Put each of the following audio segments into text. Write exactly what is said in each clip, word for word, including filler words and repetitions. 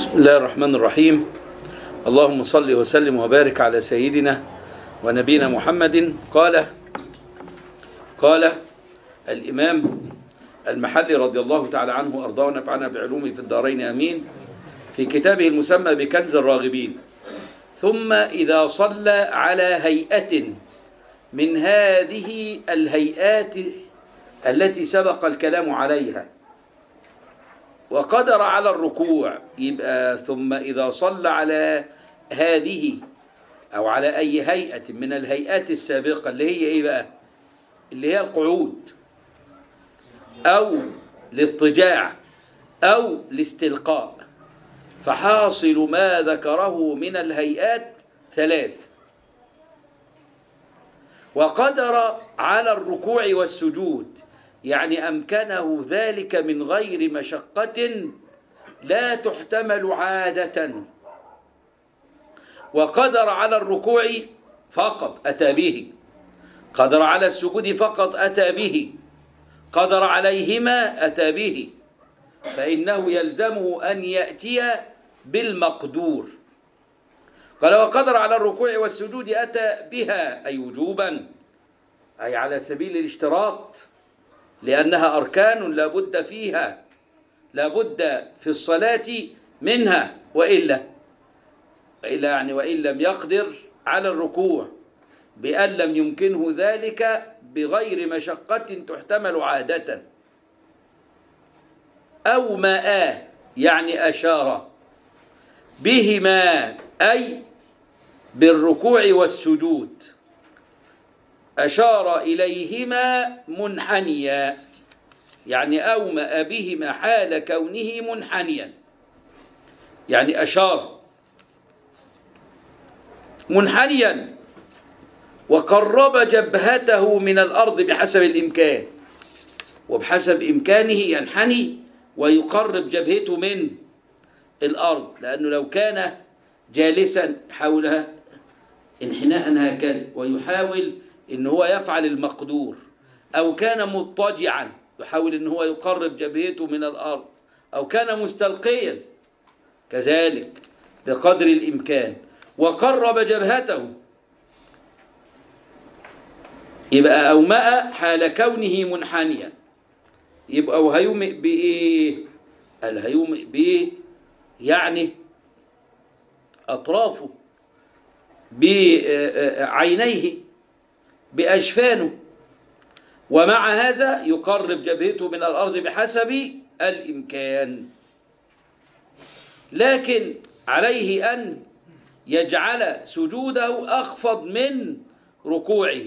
بسم الله الرحمن الرحيم. اللهم صل وسلم وبارك على سيدنا ونبينا محمد. قال قال الإمام المحلي رضي الله تعالى عنه وأرضاه ونفعنا بعلومه في الدارين آمين، في كتابه المسمى بكنز الراغبين: ثم إذا صلى على هيئة من هذه الهيئات التي سبق الكلام عليها وقدر على الركوع، يبقى ثم إذا صلى على هذه أو على أي هيئة من الهيئات السابقة اللي هي إيه بقى؟ اللي هي القعود أو الاضطجاع أو الاستلقاء، فحاصل ما ذكره من الهيئات ثلاث: وقدر على الركوع والسجود، يعني أمكنه ذلك من غير مشقة لا تحتمل عادة، وقدر على الركوع فقط أتى به، قدر على السجود فقط أتى به، قدر عليهما أتى به، فإنه يلزمه أن يأتي بالمقدور. قال: وقدر على الركوع والسجود أتى بها، أي وجوبا، أي على سبيل الاشتراط، لأنها أركان لا بد فيها، لا بد في الصلاة منها، وإلا وإلا يعني وإن لم يقدر على الركوع بأن لم يمكنه ذلك بغير مشقة تحتمل عادة، أو ماء يعني أشار بهما، أي بالركوع والسجود، أشار إليهما منحنيا، يعني أومأ بهما حال كونه منحنيا، يعني أشار منحنيا، وقرب جبهته من الأرض بحسب الإمكان، وبحسب إمكانه ينحني ويقرب جبهته من الأرض، لأنه لو كان جالسا حولها انحناء هكذا ويحاول إن هو يفعل المقدور، أو كان مضطجعا يحاول إن هو يقرب جبهته من الأرض، أو كان مستلقيا كذلك بقدر الإمكان وقرب جبهته، يبقى أومأ حال كونه منحنيا، يبقى وهيومئ بإيه؟ الهيومئ بإيه؟ يعني أطرافه، بعينيه، بأجفانه، ومع هذا يقرب جبهته من الأرض بحسب الإمكان، لكن عليه أن يجعل سجوده أخفض من ركوعه.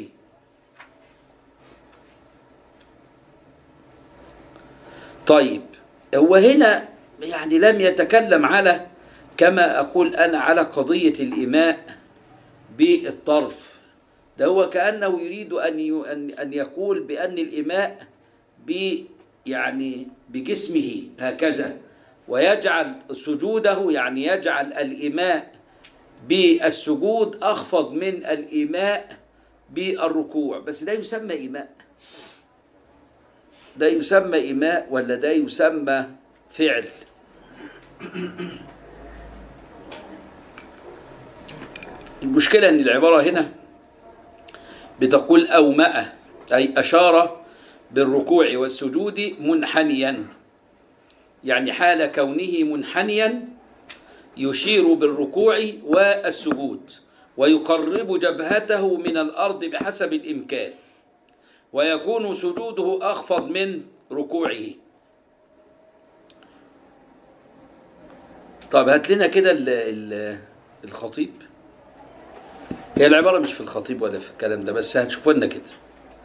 طيب، هو هنا يعني لم يتكلم على، كما أقول أنا، على قضية الإيماء بالطرف، ده هو كأنه يريد أن أن يقول بأن الإيماء ب يعني بجسمه هكذا، ويجعل سجوده، يعني يجعل الإيماء بالسجود أخفض من الإيماء بالركوع. بس ده يسمى إيماء؟ ده يسمى إيماء ولا ده يسمى فعل؟ المشكلة أن العبارة هنا بتقول أومأ، أي أشار بالركوع والسجود منحنيا، يعني حال كونه منحنيا يشير بالركوع والسجود، ويقرب جبهته من الأرض بحسب الإمكان، ويكون سجوده أخفض من ركوعه. طب هات لنا كده الخطيب، هي العبارة مش في الخطيب ولا في الكلام ده، بس هتشوفوا لنا كده: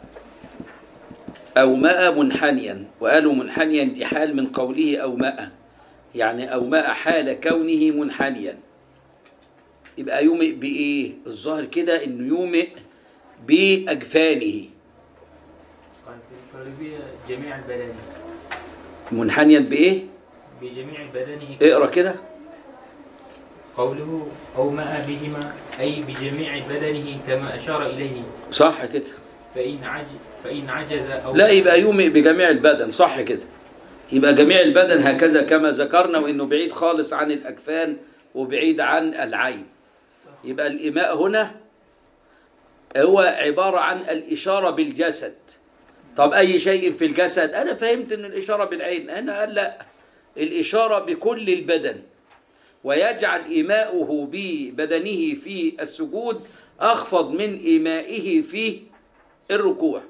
أومأ منحنيا، وقالوا منحنيا دي حال من قوله أومأ، يعني أومأ حال كونه منحنيا، يبقى يومئ بإيه؟ الظاهر كده إنه يومئ بأجفانه، جميع البدن، منحنيا بإيه؟ بجميع بدنه. اقرأ كده: قوله أومأ بهما، أي بجميع بدنه كما أشار إليه. صح كده. فإن عجز فإن عجز أو لا، يبقى يومئ بجميع البدن، صح كده. يبقى جميع البدن هكذا كما ذكرنا، وإنه بعيد خالص عن الأكفان وبعيد عن العين. يبقى الإيماء هنا هو عبارة عن الإشارة بالجسد. طب أي شيء في الجسد؟ أنا فهمت أن الإشارة بالعين، أنا قال لا، الإشارة بكل البدن، ويجعل إيماؤه ببدنه في السجود أخفض من إيمائه في الركوع.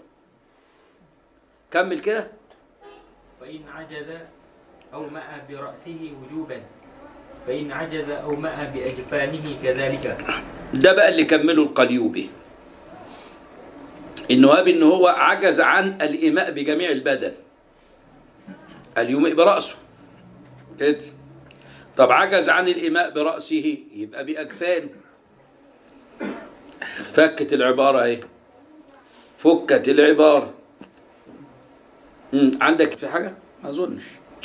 كمل كده. فإن عجز أو مأى برأسه وجوبا، فإن عجز أو مأى بأجفانه كذلك. ده بقى اللي كمله القليوبي، إنه هاب إنه هو عجز عن الإيماء بجميع البدن، اليومئ برأسه كده. طب عجز عن الإيماء برأسه يبقى بأكفانه. فكت العبارة اهي، فكت العبارة. مم. عندك في حاجة؟ ما أظنش.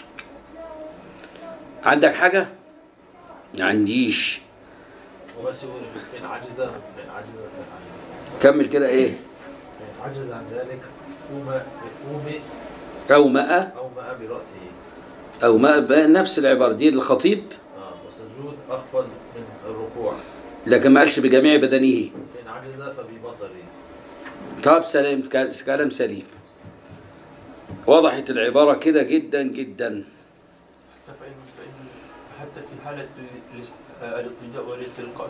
عندك حاجة؟ ما عنديش. وبس فإن عجز فإن عجز كمل كده ايه؟ فإن عجز عن ذلك أومأ أو ماء أو ماء برأسه أو ماء، نفس العبارة دي للخطيب. آه والسجود أخفض من الركوع، لكن ما قالش بجميع بدنه. فإن عجز فببصره. طب سليم، كلام سليم، وضحت العبارة كده جدا جدا. فإن فإن حتى في حالة الاضطجاع والاستلقاء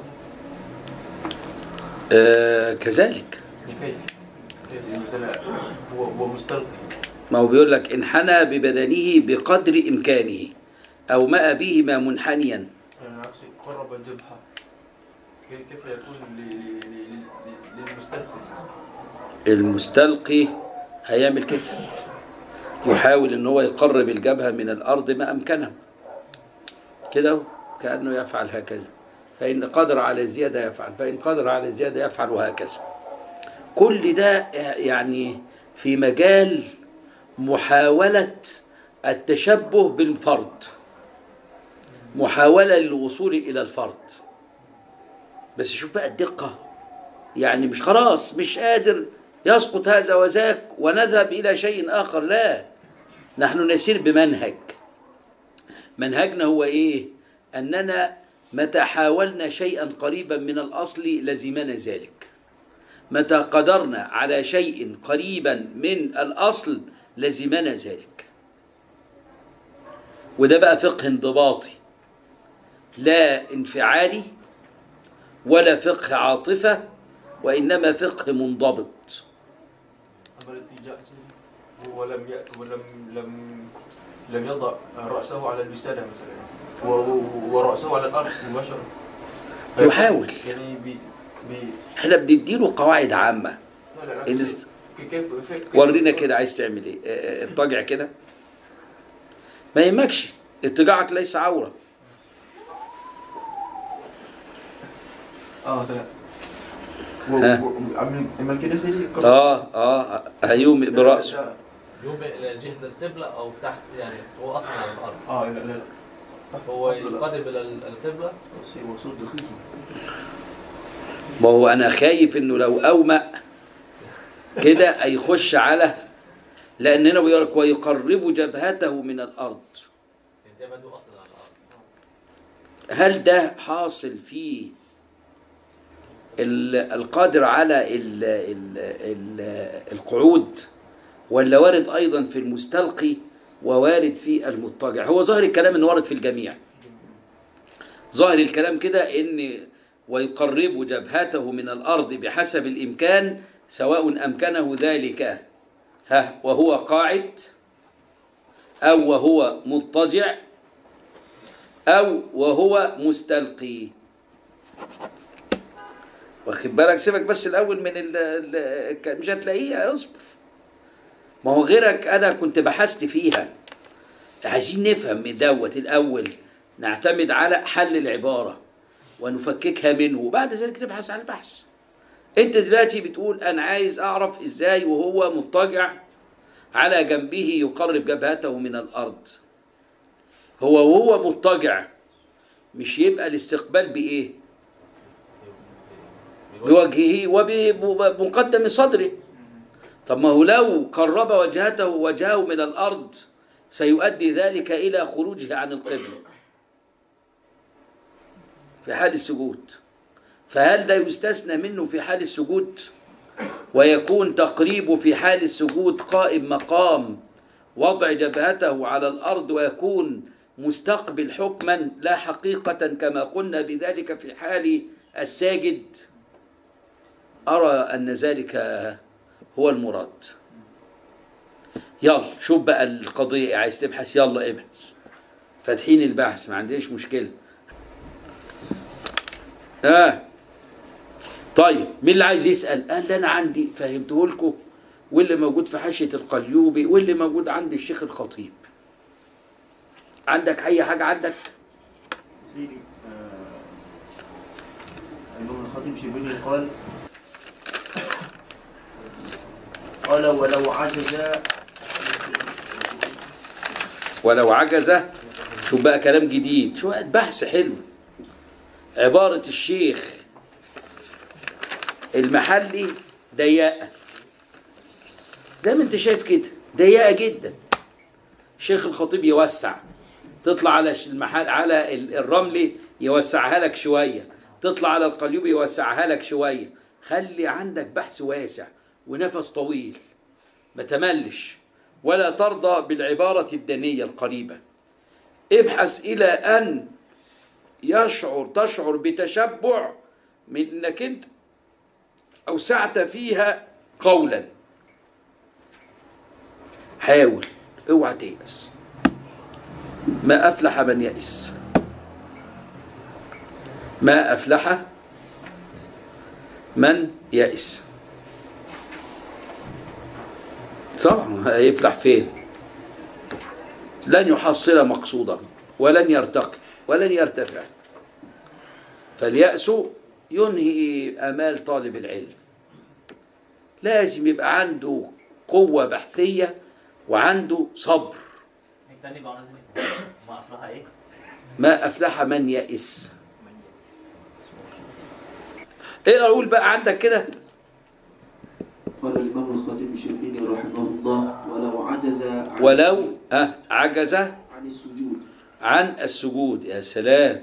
آه كذلك. كيف كيف مثلا هو هو مستلقي؟ ما هو بيقول لك انحنى ببدنه بقدر إمكانه أو ماء بهما منحنيا. يعني عكس قرب الجبهة، كيف يكون للمستلقي؟ المستلقي هيعمل كده، يحاول ان هو يقرب الجبهة من الأرض ما أمكنه كده، كأنه يفعل هكذا. فإن قدر على زيادة يفعل، فإن قدر على زيادة يفعل، وهكذا. كل ده يعني في مجال محاولة التشبه بالفرد، محاولة للوصول إلى الفرد. بس شوف بقى الدقة، يعني مش خلاص مش قادر يسقط هذا وذاك ونذهب إلى شيء آخر، لا، نحن نسير بمنهج. منهجنا هو إيه؟ أننا متى حاولنا شيئا قريبا من الأصل لزمنا ذلك، متى قدرنا على شيء قريبا من الأصل لزمنا ذلك. وده بقى فقه انضباطي، لا انفعالي ولا فقه عاطفة، وإنما فقه منضبط. أما الالتجاء هو لم يأت ولم لم لم يضع رأسه على الوسادة مثلا ورأسه على الأرض مباشرة، يحاول يعني بي بي احنا بنديله قواعد عامة. لا لا إنست... كيف ورينا كده عايز تعمل ايه. اه اضطجع كده، ما يهمكش، اضطجاعك ليس عورة. اه مثلا عمل كده سيدي. اه اه هيومئ برأسه، يومئ إلى جهة القبلة أو تحت، يعني هو أصلا على الأرض. اه لا لا هو يقرب إلى القبلة. ما هو أنا خايف إنه لو أومأ كده هيخش على، لأن هنا بيقول لك ويقرب جبهته من الأرض. جبهته أصلا على الأرض. هل ده حاصل في القادر على ال ال ال القعود، ولا وارد أيضا في المستلقي ووارد في المضطجع؟ هو ظاهر الكلام إنه وارد في الجميع. ظاهر الكلام كده إن ويقرب جبهته من الأرض بحسب الإمكان، سواء أمكنه ذلك ها وهو قاعد أو وهو مضطجع أو وهو مستلقي. واخد بالك؟ سيبك بس الأول من ال مش هتلاقيها، اصبر. ما هو غيرك أنا كنت بحثت فيها، عايزين نفهم من دوت الأول، نعتمد على حل العبارة ونفككها منه، وبعد ذلك نبحث عن البحث. انت دلوقتي بتقول انا عايز اعرف ازاي وهو مضطجع على جنبه يقرب جبهته من الارض. هو وهو مضطجع مش يبقى الاستقبال بايه؟ بوجهه وبمقدم صدره. طب ما هو لو قرب وجهته وجهه من الارض سيؤدي ذلك إلى خروجه عن القبلة في حال السجود. فهل ده يستثنى منه في حال السجود ويكون تقريبه في حال السجود قائم مقام وضع جبهته على الأرض ويكون مستقبل حكما لا حقيقة كما قلنا بذلك في حال الساجد؟ أرى أن ذلك هو المراد. يلا شوف بقى القضية، عايز تبحث يلا ابحث، فاتحين البحث ما عنديش مشكلة. آه طيب مين اللي عايز يسأل؟ قال لي أنا عندي، فهمته لكم، واللي موجود في حاشية القليوبي واللي موجود عند الشيخ الخطيب. عندك أي حاجة؟ عندك؟ سيدي آه، الإمام الخطيب شبيلي قال قال ولو عجز ولو عجز. شوف بقى كلام جديد، شو بحث حلو. عبارة الشيخ المحلي ضيقة زي ما انت شايف كده، ضيقة جدا. الشيخ الخطيب يوسع، تطلع على المحل على الرملي يوسعها لك شوية، تطلع على القليوبي يوسعها لك شوية. خلي عندك بحث واسع ونفس طويل، ما تملش ولا ترضى بالعبارة الدنية القريبة. ابحث إلى أن يشعر تشعر بتشبع من أنك أنت أوسعت فيها قولا. حاول، اوعى تيأس. ما أفلح من يئس، ما أفلح من يئس. طبعا هيفلح فين؟ لن يحصل مقصودا ولن يرتقي ولن يرتفع. فاليأس ينهي آمال طالب العلم. لازم يبقى عنده قوة بحثية وعنده صبر. ما أفلح إيه؟ ما أفلح من يئس. ايه أقول بقى عندك كده؟ قال الإمام الخطيب الشربيني رحمه الله ولو عجز عن ولو أه عجز عن السجود عن السجود. يا سلام.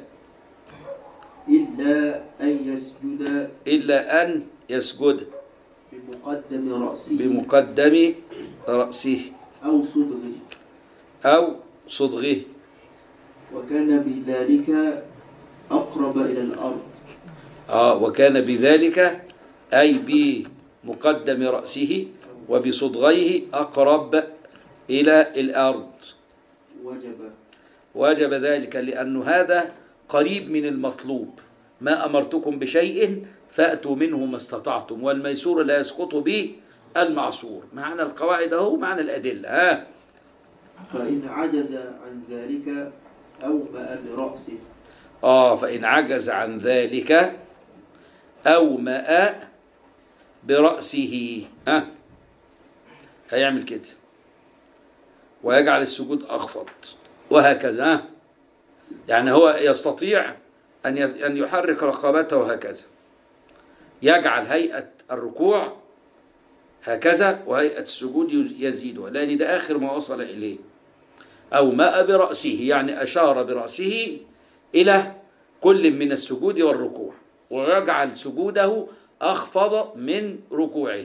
إلا أن يسجد إلا أن يسجد بمقدم رأسه بمقدم رأسه أو صدغه أو صدغه، وكان بذلك أقرب إلى الأرض. آه وكان بذلك أي بمقدم رأسه وبصدغيه أقرب إلى الأرض. وجب وجب ذلك لأن هذا قريب من المطلوب. ما أمرتكم بشيء فأتوا منه ما استطعتم والميسور لا يسقط به المعصور. معنى القواعد أهو، معنى الأدلة. ها فإن عجز عن ذلك أومأ برأسه. آه فإن عجز عن ذلك أومأ برأسه. ها هيعمل كده ويجعل السجود أخفض وهكذا. ها يعني هو يستطيع أن أن يحرك رقبته هكذا، يجعل هيئة الركوع هكذا وهيئة السجود يزيدها، لأن ده آخر ما وصل إليه. أو ماء برأسه يعني أشار برأسه إلى كل من السجود والركوع، ويجعل سجوده أخفض من ركوعه.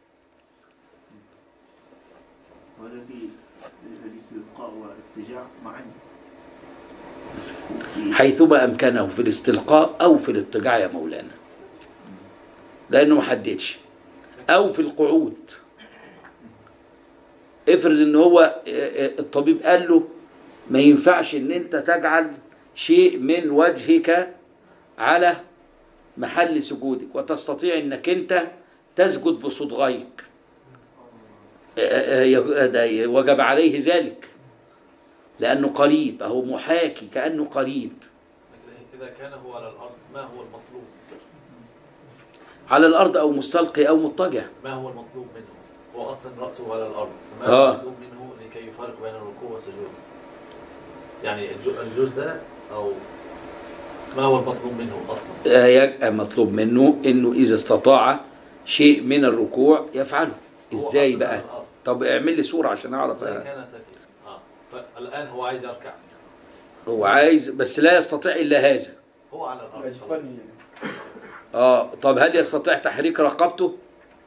وهذا في الاستلقاء والاتجاع معا، حيثما أمكنه في الاستلقاء أو في الاضطجاع يا مولانا، لأنه ما حددش. أو في القعود. افرض ان هو الطبيب قال له ما ينفعش ان انت تجعل شيء من وجهك على محل سجودك وتستطيع انك انت تسجد بصدغيك، وجب عليه ذلك لانه قريب، اهو محاكي كانه قريب. إذا كان هو على الأرض ما هو المطلوب؟ على الارض او مستلقي او مضطجع. ما هو المطلوب منه؟ هو أصلا رأسه على الأرض، ما آه. هو المطلوب منه لكي يفرق بين الركوع والسجود؟ يعني الجزء ده أو ما هو المطلوب منه أصلا؟ يبقى مطلوب منه إنه إذا استطاع شيء من الركوع يفعله. إزاي بقى؟ طب اعمل لي صورة عشان أعرف. إذا كانت آه. فالآن هو عايز يركع. هو عايز بس لا يستطيع إلا هذا. هو على الأرض. أجفاني. آه طب هل يستطيع تحريك رقبته؟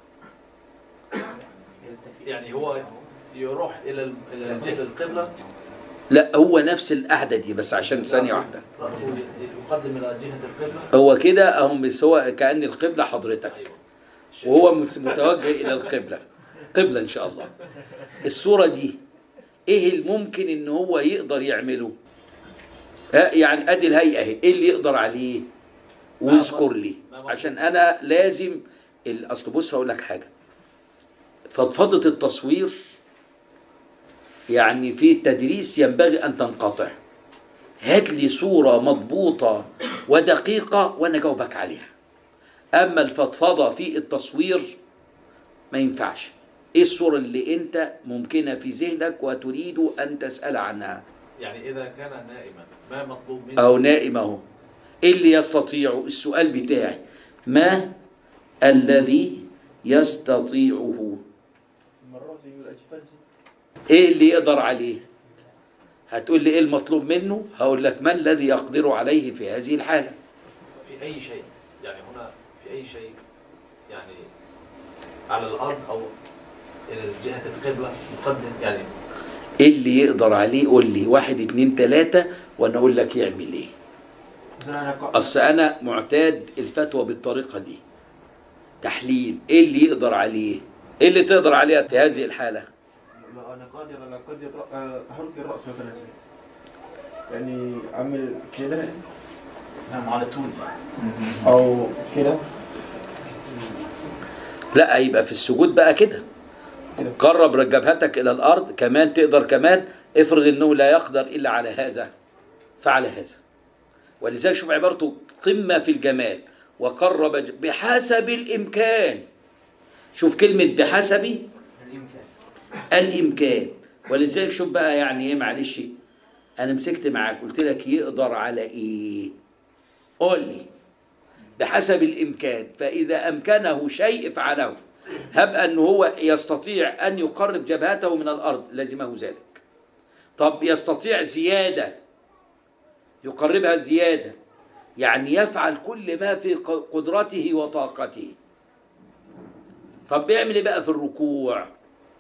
يعني هو يروح إلى ال- إلى جهة القبلة. لا هو نفس القعدة دي بس عشان ثانية واحدة. رأسه يقدم إلى جهة القبلة. هو كده هم سواء كأن القبلة حضرتك أيوة. وهو مت- متوجه إلى القبلة قبلة إن شاء الله. الصورة دي إيه الممكن إن هو يقدر يعمله؟ آه يعني أدي الهيئة أهي، إيه اللي يقدر عليه؟ واذكر لي عشان أنا لازم ال- أصل بص هقول لك حاجة. فضفضة التصوير يعني في التدريس ينبغي أن تنقطع. هات لي صورة مضبوطة ودقيقة وأنا جاوبك عليها. أما الفضفضة في التصوير ما ينفعش. إيه الصورة اللي أنت ممكنة في ذهنك وتريد أن تسأل عنها؟ يعني إذا كان نائما ما مطلوب منه؟ أو نائم أهو. إيه اللي يستطيعه؟ السؤال بتاعي ما الذي يستطيعه؟ إيه اللي يقدر عليه؟ هتقول لي إيه المطلوب منه؟ هقول لك ما الذي يقدر عليه في هذه الحالة؟ في أي شيء، يعني هنا في أي شيء، يعني على الأرض أو إلى جهة القبلة مقدم، يعني ايه اللي يقدر عليه؟ قول لي واحد اتنين تلاتة وانا اقول لك يعمل ايه. اصل انا معتاد الفتوى بالطريقة دي. تحليل ايه اللي يقدر عليه؟ ايه اللي تقدر عليه في هذه الحالة؟ لا انا قادر انا قادر احرك الراس مثلا يعني اعمل كده نعم على طول او كده. لا يبقى في السجود بقى كده. قرب جبهتك الى الارض كمان تقدر كمان. افرض انه لا يقدر الا على هذا فعل هذا. ولذلك شوف عبارته قمة في الجمال. وقرب بحسب الامكان. شوف كلمة بحسب الإمكان الامكان. ولذلك شوف بقى يعني ايه معلش انا مسكت معاك قلت لك يقدر على ايه؟ قول لي بحسب الامكان. فاذا امكنه شيء فعله. هب أنه هو يستطيع أن يقرب جبهته من الأرض لازمه ذلك. طب يستطيع زيادة يقربها زيادة يعني يفعل كل ما في قدرته وطاقته. طب بيعمل ايه بقى في الركوع؟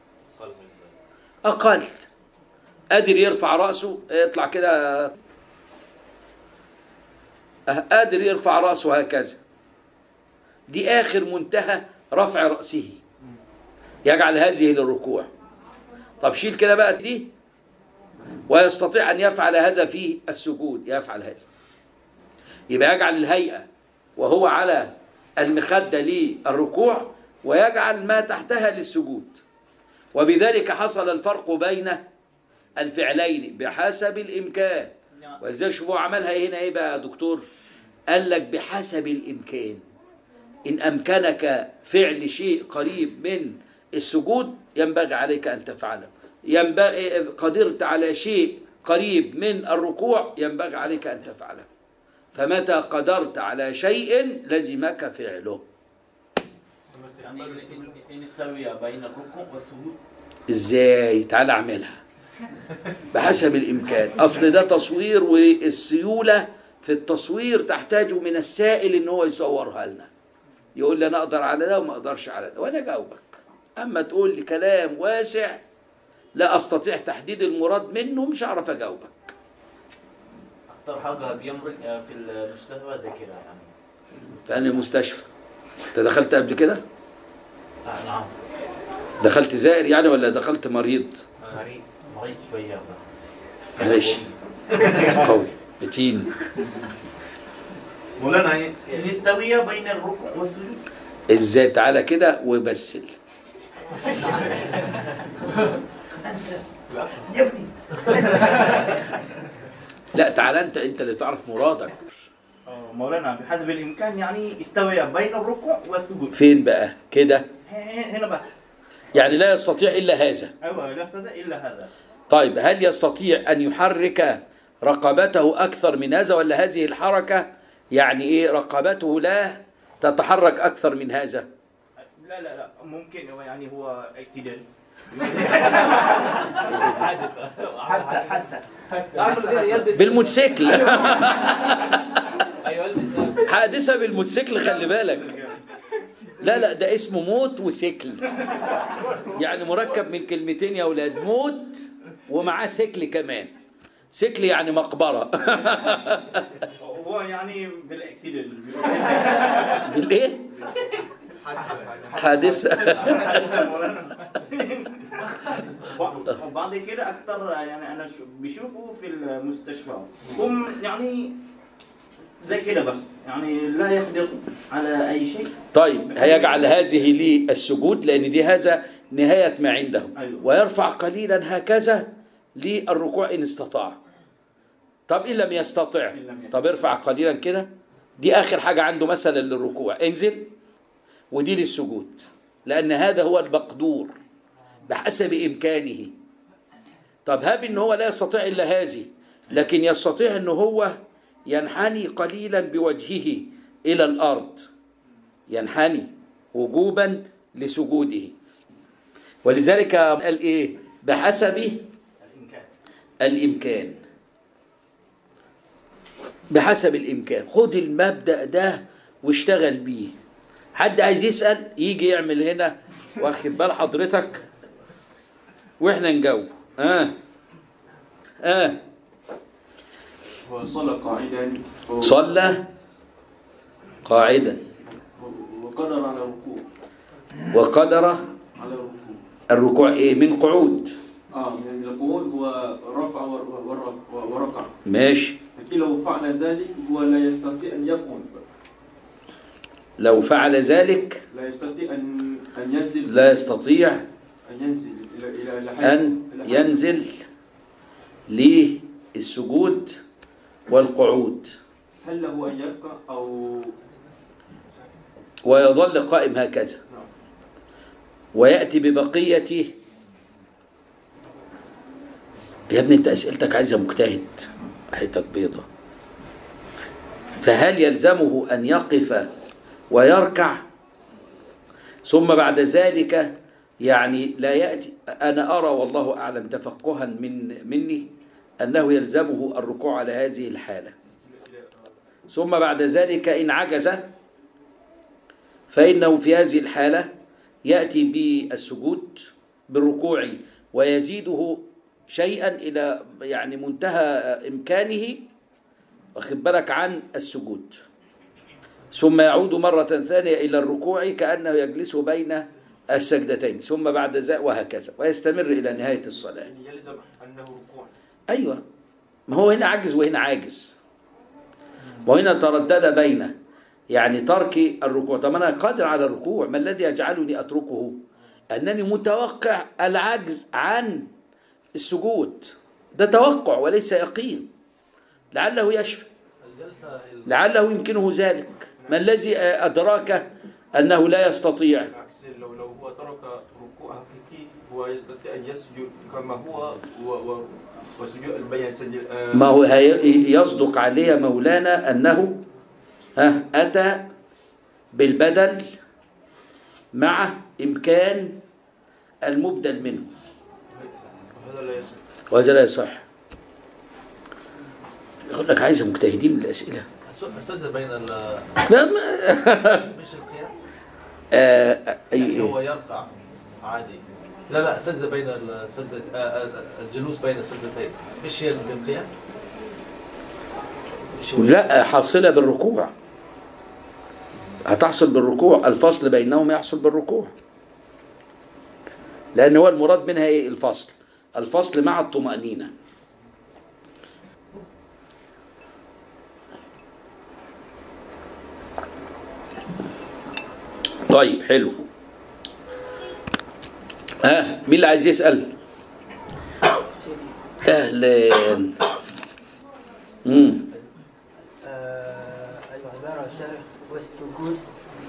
أقل. قادر يرفع رأسه يطلع كده قادر يرفع رأسه هكذا. دي آخر منتهى رفع رأسه يجعل هذه للركوع. طب شيل كده بقى دي ويستطيع أن يفعل هذا في السجود يفعل هذا. يبقى يجعل الهيئة وهو على المخدة للركوع ويجعل ما تحتها للسجود. وبذلك حصل الفرق بين الفعلين بحسب الإمكان. ولذلك شوفوا عملها هنا ايه بقى يا دكتور؟ قال لك بحسب الإمكان. إن أمكنك فعل شيء قريب من السجود ينبغي عليك أن تفعله. ينبغي قدرت على شيء قريب من الركوع ينبغي عليك أن تفعله. فمتى قدرت على شيء لزمك فعله. يعني إن استوي بين الركوع والسجود. إزاي؟ تعال أعملها بحسب الإمكان. أصل ده تصوير والسيولة في التصوير تحتاج من السائل إن هو يصورها لنا. يقول لي أنا أقدر على ده وما أقدرش على ده وأنا أجاوبك. أما تقول لي كلام واسع لا أستطيع تحديد المراد منه مش هعرف أجاوبك. أكثر حاجة بيمرق في المستشفى ذاكرة يعني. في أنهي مستشفى؟ أنت دخلت قبل كده؟ آه نعم. دخلت زائر يعني ولا دخلت مريض؟ مريض مريض شوية. معلش قوي متين. مولانا يستوي بين الركوع والسجود. ازاي؟ تعالى كده وبسل. يا ابني. لا تعالى انت انت اللي تعرف مرادك. مولانا بحسب الامكان يعني يستوي بين الركوع والسجود. فين بقى كده؟ هنا بس. يعني لا يستطيع الا هذا. ايوه لا يستطيع الا هذا. طيب هل يستطيع ان يحرك رقبته اكثر من هذا ولا هذه الحركه يعني ايه رقبته لا تتحرك اكثر من هذا؟ لا لا لا ممكن يعني هو اعتدال حادثة حادثة عارف الذين يلبس بالموتوسيكل. ايوه يلبس حادثة بالموتوسيكل، خلي بالك. لا لا، ده اسمه موت وسيكل، يعني مركب من كلمتين يا أولاد، موت ومعاه سيكل كمان. سيكل يعني مقبرة. هو يعني بالاكثير بالايه؟ حادثة. وبعد كده اكثر يعني انا بشوفه في المستشفى هم يعني زي كده بس، يعني لا يقدر على اي شيء. طيب هيجعل هذه للسجود لأن دي هذا نهاية ما عنده، أيوة. ويرفع قليلا هكذا للركوع إن استطاع. طب إن لم يستطع، طب ارفع قليلا كده، دي آخر حاجة عنده مثلا للركوع، انزل، ودي للسجود، لأن هذا هو المقدور بحسب إمكانه. طب هاب إن هو لا يستطيع إلا هذه، لكن يستطيع إن هو ينحني قليلا بوجهه إلى الأرض، ينحني وجوبا لسجوده. ولذلك قال إيه؟ بحسب الامكان. الإمكان، بحسب الإمكان. خد المبدأ ده واشتغل بيه. حد عايز يسأل يجي يعمل هنا، واخد بال حضرتك، واحنا نجاوب. اه اه وصلى قاعدا صلى قاعدا وقدر على الركوع. وقدر على الركوع الركوع ايه؟ من قعود. اه من القعود ورفع ور- ور- وركع. ماشي. لكن لو فعل ذلك هو لا يستطيع ان يقوم، لو فعل ذلك لا يستطيع ان ان ينزل لا يستطيع ان ينزل الى الى إلى حيث- أن إلى حيث- ينزل للسجود والقعود، هل له ان يركع او ويظل قائم هكذا، ويأتي ببقية. يا ابني انت اسئلتك عايزة مجتهد، حيتك بيضة. فهل يلزمه أن يقف ويركع ثم بعد ذلك يعني لا يأتي؟ أنا أرى والله أعلم تفقها من مني أنه يلزمه الركوع على هذه الحالة، ثم بعد ذلك إن عجز فإنه في هذه الحالة يأتي بالسجود بالركوع ويزيده شيئا إلى يعني منتهى إمكانه، واخد بالك، عن السجود، ثم يعود مرة ثانية إلى الركوع كأنه يجلس بين السجدتين، ثم بعد ذلك وهكذا، ويستمر إلى نهاية الصلاة. يعني يلزم أنه ركوع. أيوة، ما هو هنا عاجز وهنا عاجز، وهنا تردد بين يعني ترك الركوع. طب أنا قادر على الركوع، ما الذي يجعلني أتركه؟ أنني متوقع العجز عن السجود، ده توقع وليس يقين، لعله يشفى، لعله يمكنه ذلك. ما الذي أدراك أنه لا يستطيع؟ بالعكس، لو لو هو ترك ركوع حقيقي هو يستطيع أن يسجد كما هو و و وسجود البيان سجد. آه ما هو يصدق عليه مولانا أنه ها أتى بالبدل مع إمكان المبدل منه، هذا لا يصح. وهذا لا يصح. يقول لك عايزة مجتهدين الأسئلة. السجدة بين ال لا ما مش القيام. آه يعني هو أي يركع عادي. لا لا سجدة بين السجدة الجلوس بين السجدتين مش هي القيام. لا، حاصلة بالركوع، هتحصل بالركوع، الفصل بينهم يحصل بالركوع، لأن هو المراد منها إيه؟ الفصل، الفصل مع الطمأنينة. طيب حلو. ها آه. مين اللي عايز يسأل؟ أهلا. امم العبارة شرح والسجود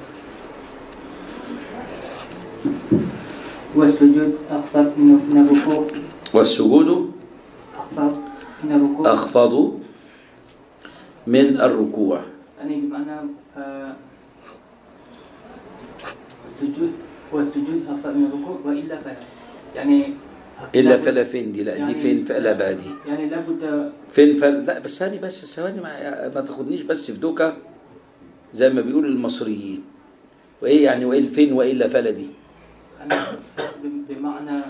والسجود أخفض من الركوع والسجود أخفض من الركوع أخفض من الركوع، يعني بمعنى آه، السجود والسجود أخفض من الركوع وإلا فلا. يعني إلا لابد- فلا فين دي؟ لا دي يعني- فين فلا بقى دي؟ يعني لابد فين فل لا بس ثاني بس ثواني ما, ما تاخدنيش بس في دوكا زي ما بيقول المصريين. وايه يعني وايه فين والا فلا دي؟ أنا بمعنى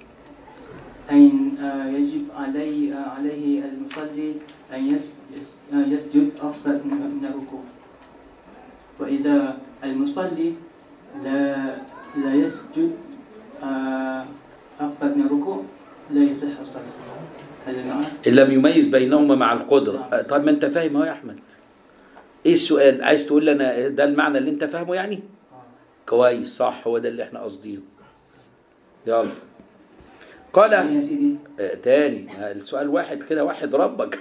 أن آه، يجب علي آه، عليه المصلي أن يس- يس- آه، يسجد أفضل من من الركوع، وإذا المصلي لا لا يسجد آه، أفضل من الركوع لا يصح الصلاة. هل معنى؟ إن لم يميز بينهما مع القدرة. أه، طب ما أنت فاهم أهو يا أحمد. إيه السؤال؟ عايز تقول لي أنا ده المعنى اللي أنت فاهمه يعني؟ كويس صح، هو ده اللي إحنا قاصدينه. يلا. قال يا سيدي آه تاني السؤال واحد كده، واحد ربك.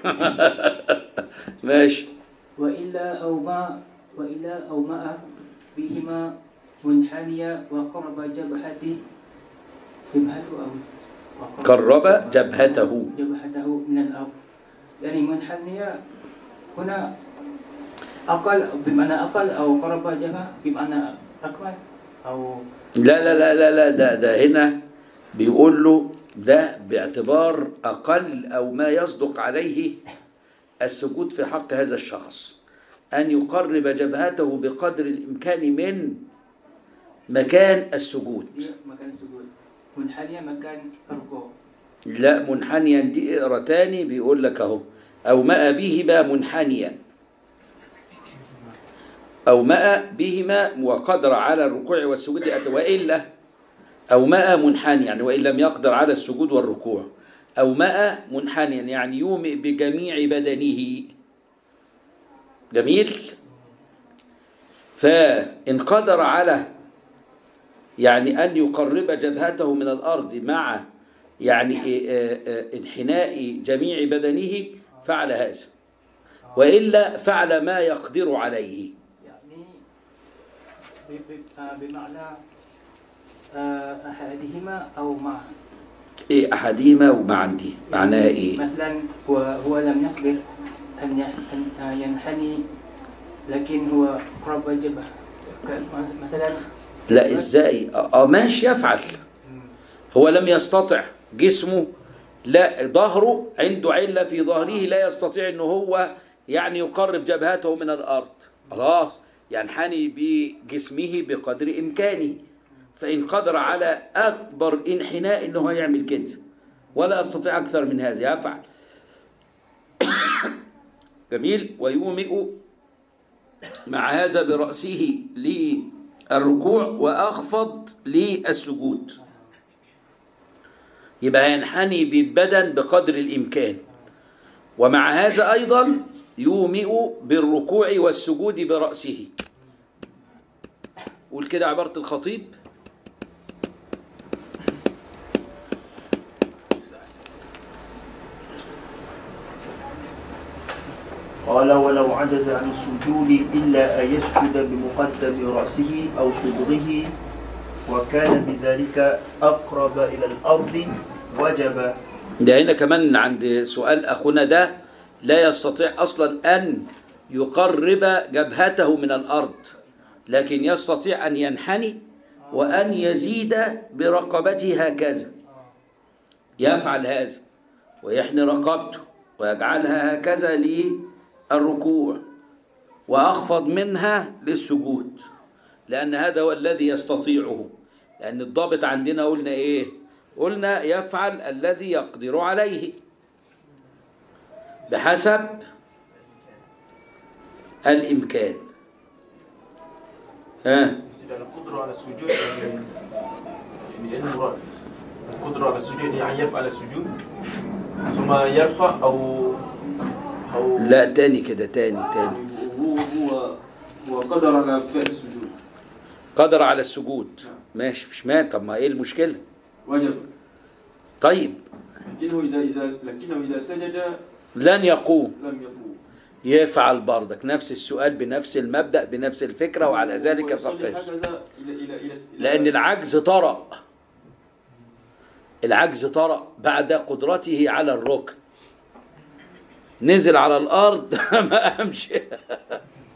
ماشي. وإلا أو ما وإلا أو ما بهما منحنية وقرب جبهته جبهته أو وقرب قرب جبهته جبهته من الأرض، يعني منحنية هنا أقل بمعنى أقل، أو قرب جبهة بمعنى أكمل، أو لا لا لا لا لا ده ده هنا بيقول له ده باعتبار أقل أو ما يصدق عليه السجود في حق هذا الشخص، أن يقرب جبهته بقدر الإمكان من مكان السجود. مكان السجود، منحنية مكان الركوع. لا منحنيا دي اقرا تاني، بيقول لك اهو أو ماء بهما منحنيا، أو ماء بهما وقدر على الركوع والسجود، وإلا أو ماء منحنيا يعني وإن لم يقدر على السجود والركوع، أو ماء منحنيا يعني يومئ بجميع بدنه. جميل. فإن قدر على يعني أن يقرب جبهته من الأرض مع يعني انحناء جميع بدنه فعل هذا، وإلا فعل ما يقدر عليه. يعني بمعنى أحدهما أو مع إيه أحدهما ومع دي معناها إيه؟ مثلا هو هو لم يقدر أن أن ينحني، لكن هو قرب الجبهة مثلا. لا إزاي؟ آه ماشي يفعل. هو لم يستطع جسمه، لا ظهره عنده علة في ظهره لا يستطيع أنه هو يعني يقرب جبهته من الأرض، خلاص ينحني بجسمه بقدر إمكانه، فإن قدر على أكبر انحناء أنه يعمل كده ولا يستطيع أكثر من هذا يفعل. جميل. ويومئ مع هذا برأسه للركوع وأخفض للسجود، يبقى ينحني بالبدن بقدر الإمكان، ومع هذا أيضا يومئ بالركوع والسجود برأسه. قول كده عبارة الخطيب. قال ولو عجز عن السجود إلا أن يسجد بمقدم رأسه أو صدغه وكان بذلك أقرب إلى الأرض وجب. ده هنا كمان عند سؤال أخونا ده لا يستطيع أصلا أن يقرب جبهته من الأرض، لكن يستطيع أن ينحني وأن يزيد برقبته هكذا، يفعل هذا ويحني رقبته ويجعلها هكذا للركوع وأخفض منها للسجود، لأن هذا هو الذي يستطيعه. لأن الضابط عندنا قلنا إيه؟ قلنا يفعل الذي يقدر عليه بحسب الإمكان. ها القدرة على السجود يعني يعني المراد القدرة على السجود يعني يفعل السجود ثم يرفع أو أو لا تاني كده تاني تاني هو هو هو قدر على فعل السجود، قدر على السجود ماشي فيش مانع. طب ما ايه المشكلة؟ وجب. طيب لكنه إذا إذا لكنه إذا سجد لن يقوم، لم يقوم. يفعل برضك نفس السؤال بنفس المبدأ بنفس الفكرة، وعلى ذلك ويصلي فقس. هكذا إلى إلى إلى لأن العجز طرأ، العجز طرأ بعد قدرته على الركن، نزل على الأرض ما أمشي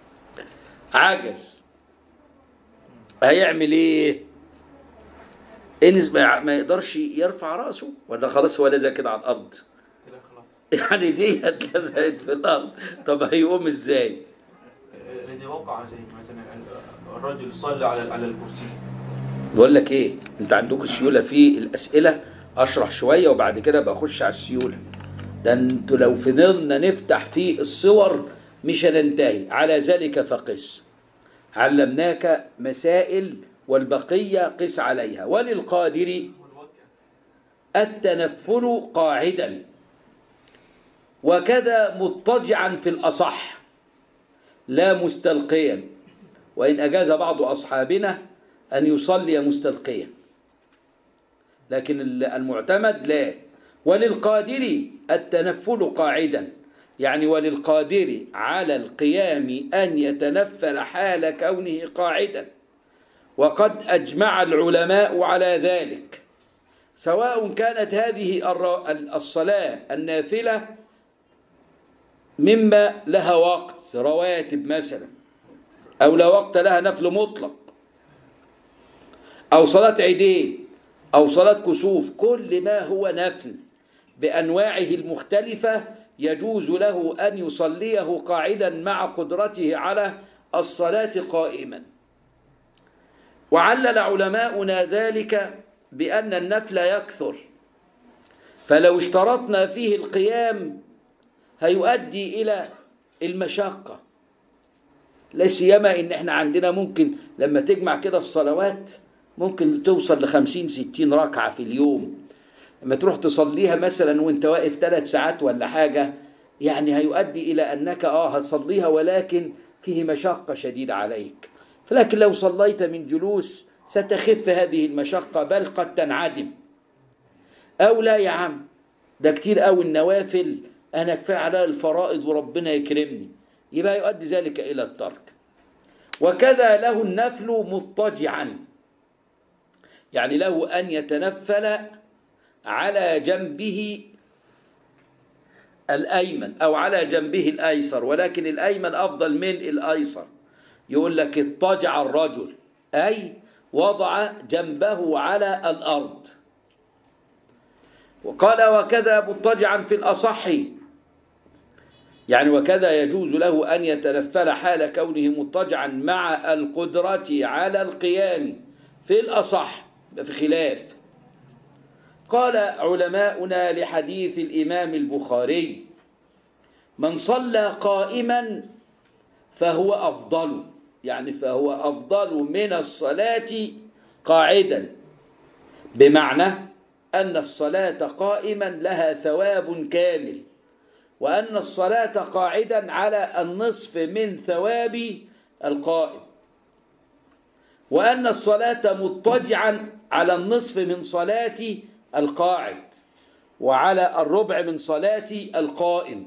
عجز، هيعمل إيه؟ انس ما يقدرش يرفع راسه ولا خلاص هو لازق كده على الارض؟ كده خلاص. يعني دي اتلزقت في الارض، طب هيقوم ازاي؟ الذي وقع زي مثلا الرجل صلى على على الكرسي. بقول لك ايه، انت عندكم سيوله في الاسئله، اشرح شويه وبعد كده بخش على السيوله. ده انتوا لو فضلنا نفتح في الصور مش هننتهي. على ذلك فقس، علمناك مسائل والبقيه قس عليها. وللقادر التنفل قاعدا وكذا مضطجعا في الأصح لا مستلقيا، وإن أجاز بعض أصحابنا أن يصلي مستلقيا، لكن المعتمد لا. وللقادر التنفل قاعدا، يعني وللقادر على القيام أن يتنفل حال كونه قاعدا، وقد أجمع العلماء على ذلك، سواء كانت هذه الصلاة النافلة مما لها وقت رواتب مثلا، أو لا وقت لها نفل مطلق، أو صلاة عيدين، أو صلاة كسوف. كل ما هو نفل بأنواعه المختلفة يجوز له أن يصليه قاعدا مع قدرته على الصلاة قائما. وعلل علماؤنا ذلك بأن النفل يكثر، فلو اشترطنا فيه القيام هيؤدي إلى المشقة، لا سيما إن احنا عندنا ممكن لما تجمع كده الصلوات ممكن توصل لخمسين ستين ركعة في اليوم. لما تروح تصليها مثلا وانت واقف ثلاث ساعات ولا حاجة، يعني هيؤدي إلى أنك آه هتصليها ولكن فيه مشقة شديدة عليك. فلكن لو صليت من جلوس ستخف هذه المشقة، بل قد تنعدم. أو لا يا عم، ده كتير أوي النوافل، أنا كفاية على الفرائض وربنا يكرمني، يبقى يؤدي ذلك إلى الترك. وكذا له النفل مضطجعا، يعني له أن يتنفل على جنبه الأيمن أو على جنبه الأيسر، ولكن الأيمن أفضل من الأيسر. يقول لك اضطجع الرجل، أي وضع جنبه على الأرض. وقال وكذا مضطجعا في الأصح، يعني وكذا يجوز له أن يتنفل حال كونه مضطجعا مع القدرة على القيام في الأصح، في خلاف. قال علماؤنا لحديث الإمام البخاري: من صلى قائما فهو أفضل، يعني فهو أفضل من الصلاة قاعدا، بمعنى أن الصلاة قائما لها ثواب كامل، وأن الصلاة قاعدا على النصف من ثواب القائم، وأن الصلاة مضطجعا على النصف من صلاة القاعد، وعلى الربع من صلاة القائم.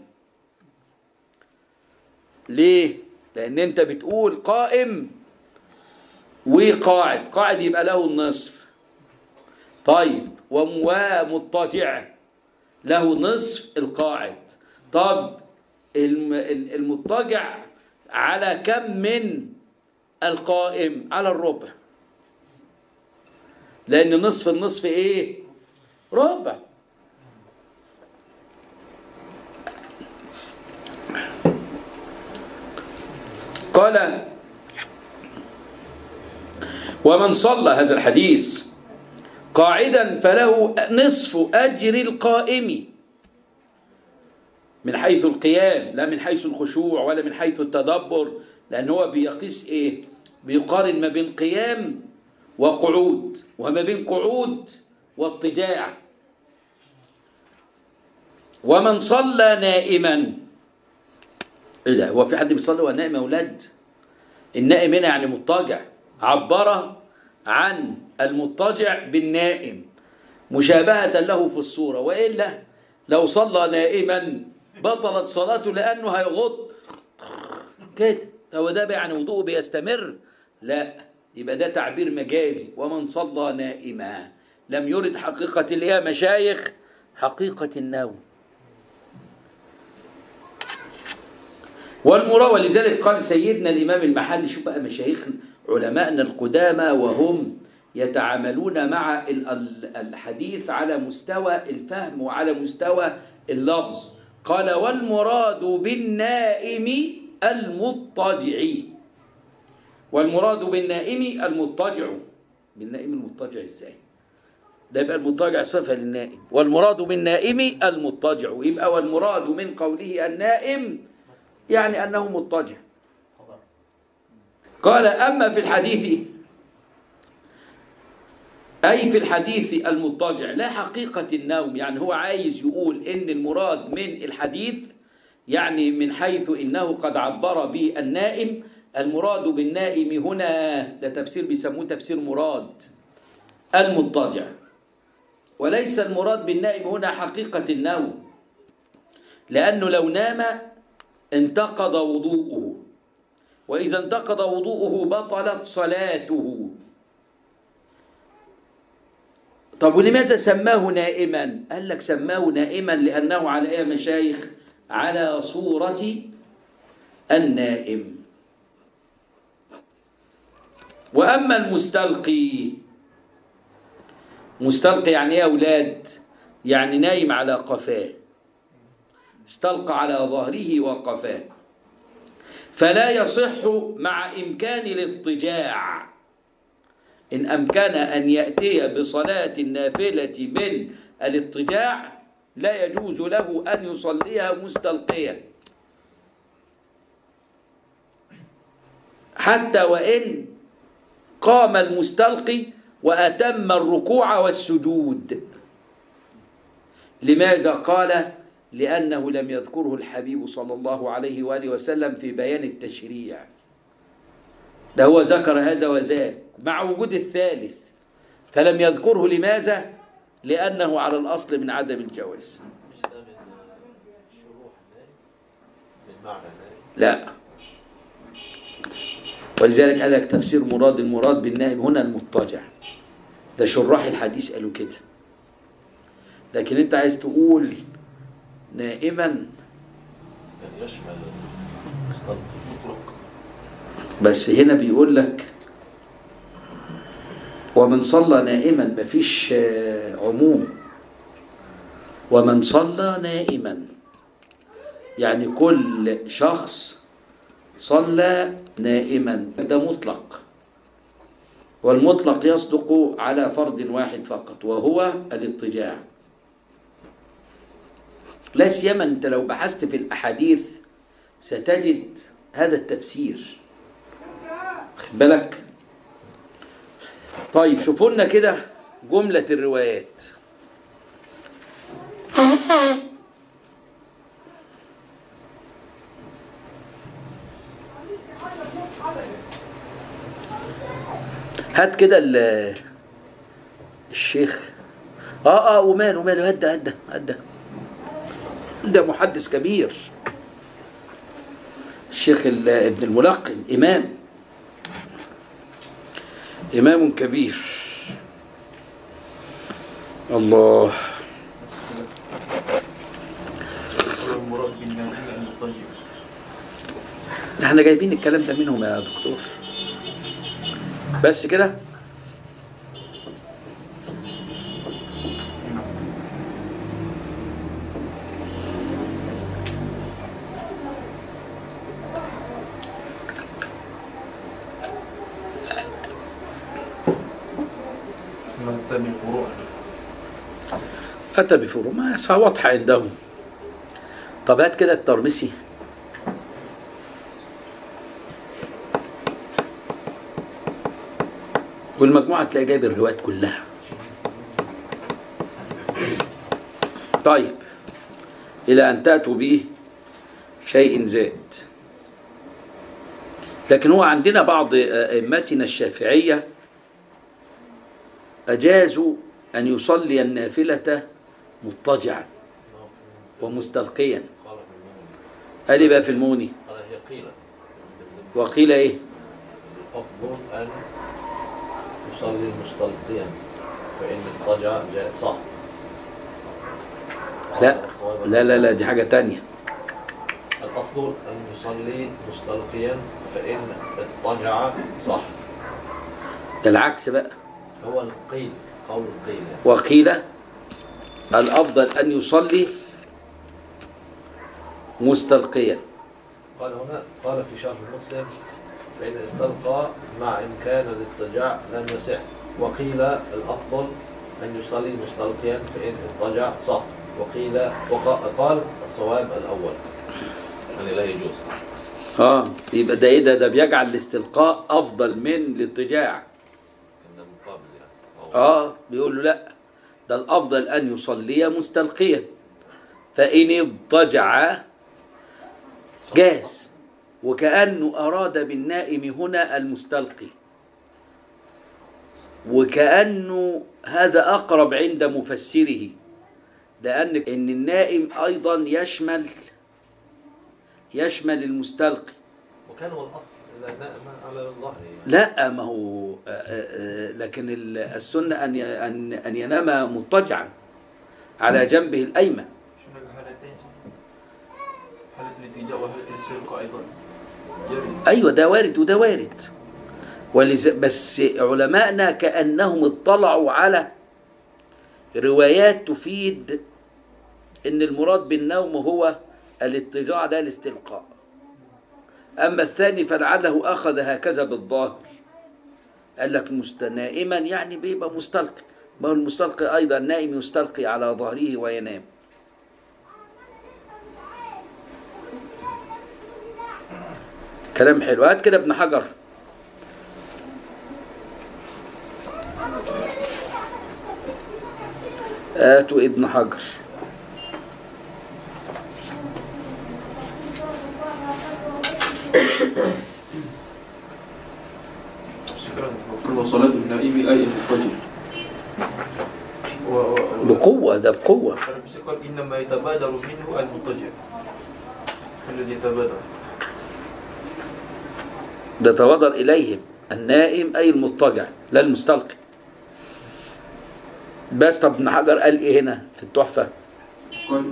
ليه؟ لأن أنت بتقول قائم وقاعد، قاعد يبقى له النصف، طيب، ومضطجع له نصف القاعد. طب المضطجع على كم من القائم؟ على الربع، لأن نصف النصف إيه؟ ربع. قال ومن صلى هذا الحديث قاعدا فله نصف أجر القائم، من حيث القيام لا من حيث الخشوع ولا من حيث التدبر، لأن هو بيقيس إيه؟ بيقارن ما بين قيام وقعود، وما بين قعود واضطجاع. ومن صلى نائما، ايه ده؟ هو في حد بيصلي وهو نائم يا اولاد؟ النائم هنا يعني مضطجع، عبر عن المضطجع بالنائم مشابهة له في الصورة، وإلا لو صلى نائما بطلت صلاته لأنه هيغط كده. هو ده يعني وضوءه بيستمر؟ لا، يبقى ده تعبير مجازي. ومن صلى نائما لم يرد حقيقة اللي هي مشايخ حقيقة النوم. والمراد، ولذلك قال سيدنا الإمام المحلي، شوف بقى مشايخ علماءنا القدامى وهم يتعاملون مع الحديث على مستوى الفهم وعلى مستوى اللفظ. قال والمراد بالنائم المضطجع. والمراد بالنائم المضطجع. بالنائم المضطجع ازاي؟ ده يبقى المضطجع صفة للنائم، والمراد بالنائم المضطجع، يبقى والمراد من قوله النائم يعني أنه مضطجع. قال أما في الحديث أي في الحديث المضطجع لا حقيقة النوم، يعني هو عايز يقول إن المراد من الحديث يعني من حيث إنه قد عبر بالنائم، المراد بالنائم هنا ده تفسير بيسموه تفسير مراد المضطجع، وليس المراد بالنائم هنا حقيقة النوم، لأنه لو نام انتقض وضوءه، وإذا انتقض وضوءه بطلت صلاته. طب ولماذا سماه نائما؟ قال لك سماه نائما لأنه على إيه يا مشايخ؟ على صورة النائم. وأما المستلقي، مستلقي يعني إيه يا أولاد؟ يعني نايم على قفاه، استلقى على ظهره وقفاه، فلا يصح مع إمكان الاضطجاع. إن أمكن أن يأتي بصلاة النافلة من الاضطجاع لا يجوز له أن يصليها مستلقيا، حتى وإن قام المستلقي وأتم الركوع والسجود. لماذا؟ قال لأنه لم يذكره الحبيب صلى الله عليه وآله وسلم في بيان التشريع، ده هو ذكر هذا وذاك مع وجود الثالث فلم يذكره. لماذا؟ لأنه على الأصل من عدم الجواز. مش ده من شروح من معنى لا، ولذلك قال لك تفسير مراد المراد بالنائم هنا المضطجع، ده شراح الحديث قالوا كده. لكن انت عايز تقول نائما يعني يشمل مستلقي مطلق، بس هنا بيقول لك ومن صلى نائما، مفيش عموم. ومن صلى نائما يعني كل شخص صلى نائما، ده مطلق، والمطلق يصدق على فرد واحد فقط وهو الاضطجاع. لا سيما انت لو بحثت في الاحاديث ستجد هذا التفسير، خد بالك. طيب شوفوا لنا كده جملة الروايات. هات كده الشيخ اه اه وماله وماله هدى هدى هدى ده محدث كبير، الشيخ ابن الملقن إمام إمام كبير. الله. احنا جايبين الكلام ده منهم يا دكتور، بس كده. أتى بفروع ما واضحة عندهم. طب هات كده الترمسي. والمجموعة تلاقي جايب الروايات كلها. طيب إلى أن تأتوا به شيء زاد. لكن هو عندنا بعض أئمتنا الشافعية أجازوا أن يصلي النافلة مضطجعا ومستلقيا. قال لي بقى في الموني قال هي قيل وقيل إيه؟ الأفضل أن يصلي مستلقيا فإن الضجع جاء صح. لا لا لا لا دي حاجة تانية. الأفضل أن يصلي مستلقيا فإن الضجع صح. العكس بقى. هو القيل، قول القيل يعني. وقيل الأفضل أن يصلي مستلقيا. قال هنا، قال في شرح مسلم فإن استلقى مع إمكان الاضطجاع لم يصح، وقيل الأفضل أن يصلي مستلقيا فإن اضطجع صح، وقيل وقال الصواب الأول يعني لا يجوز. اه يبقى ده ايه ده ده بيجعل الاستلقاء أفضل من الاضطجاع. اه بيقول له لا، ده الأفضل أن يصلي مستلقيا فإن اضطجع جاز، وكأنه أراد بالنائم هنا المستلقي، وكأنه هذا أقرب عند مفسره، لأن إن النائم أيضا يشمل يشمل المستلقي. وكان هو الأصل إذا نام على الظهر يعني. لا ما هو لكن السنة أن أن أن ينام مضطجعا على جنبه الأيمن. شنو حالتين؟ حالة الاتجاه وحالة الاستلقاء أيضا. أيوة ده وارد وده وارد، ولز... بس علماءنا كأنهم اطلعوا على روايات تفيد إن المراد بالنوم هو الاضطجاع لا الاستلقاء. أما الثاني فلعله أخذ هكذا بالظاهر، قال لك مست... نائما يعني بيبقى مستلقي، ما هو المستلقي أيضا نائم يستلقي على ظهره وينام. كلام حلو. هات كده ابن حجر. هاتوا ابن حجر. وصلاة النائم أي المضطجع بقوة، ده بقوة. قال إنما يتبادر منه المضطجع الذي يتبادر، ده تبادر إليهم النائم أي المضطجع لا المستلقي. بس طب ابن حجر قال إيه هنا في التحفة؟ قال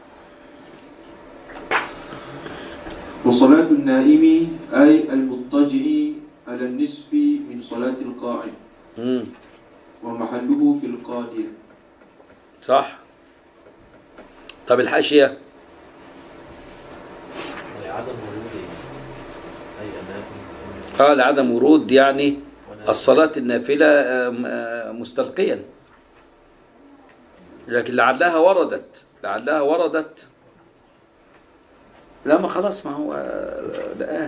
وصلاة النائم أي المضطجع على النصف من صلاة القاعد مم. ومحله في القادر. صح. طب الحاشية لعدم ورود أي أماكن اه لعدم ورود يعني الصلاة النافلة مستلقيا، لكن لعلها وردت لعلها وردت لا ما خلاص ما هو لقاه.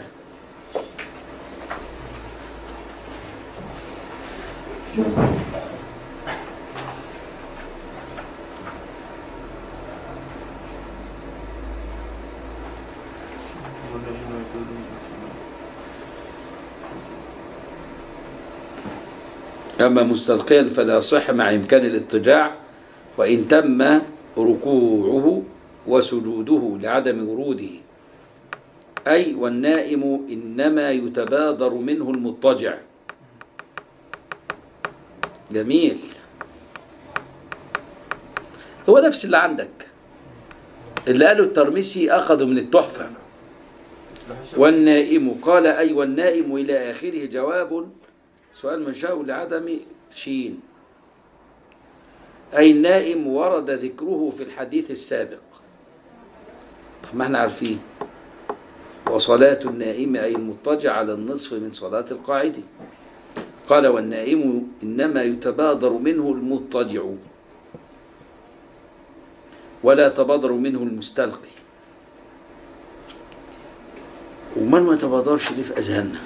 أما مستلقيا فلا يصح مع إمكان الاضطجاع وإن تم ركوعه وسجوده لعدم وروده، أي والنائم إنما يتبادر منه المضطجع. جميل، هو نفس اللي عندك اللي قاله الترمسي أخذه من التحفة. والنائم قال أي والنائم إلى آخره جواب سؤال منشأه لعدم شين، أي النائم ورد ذكره في الحديث السابق. طب ما احنا عارفين وصلاة النائم أي المضطجع على النصف من صلاة القاعد. قال والنائم إنما يتبادر منه المضطجع ولا تبادر منه المستلقي. ومن ما يتبادرش ليه في أذهاننا؟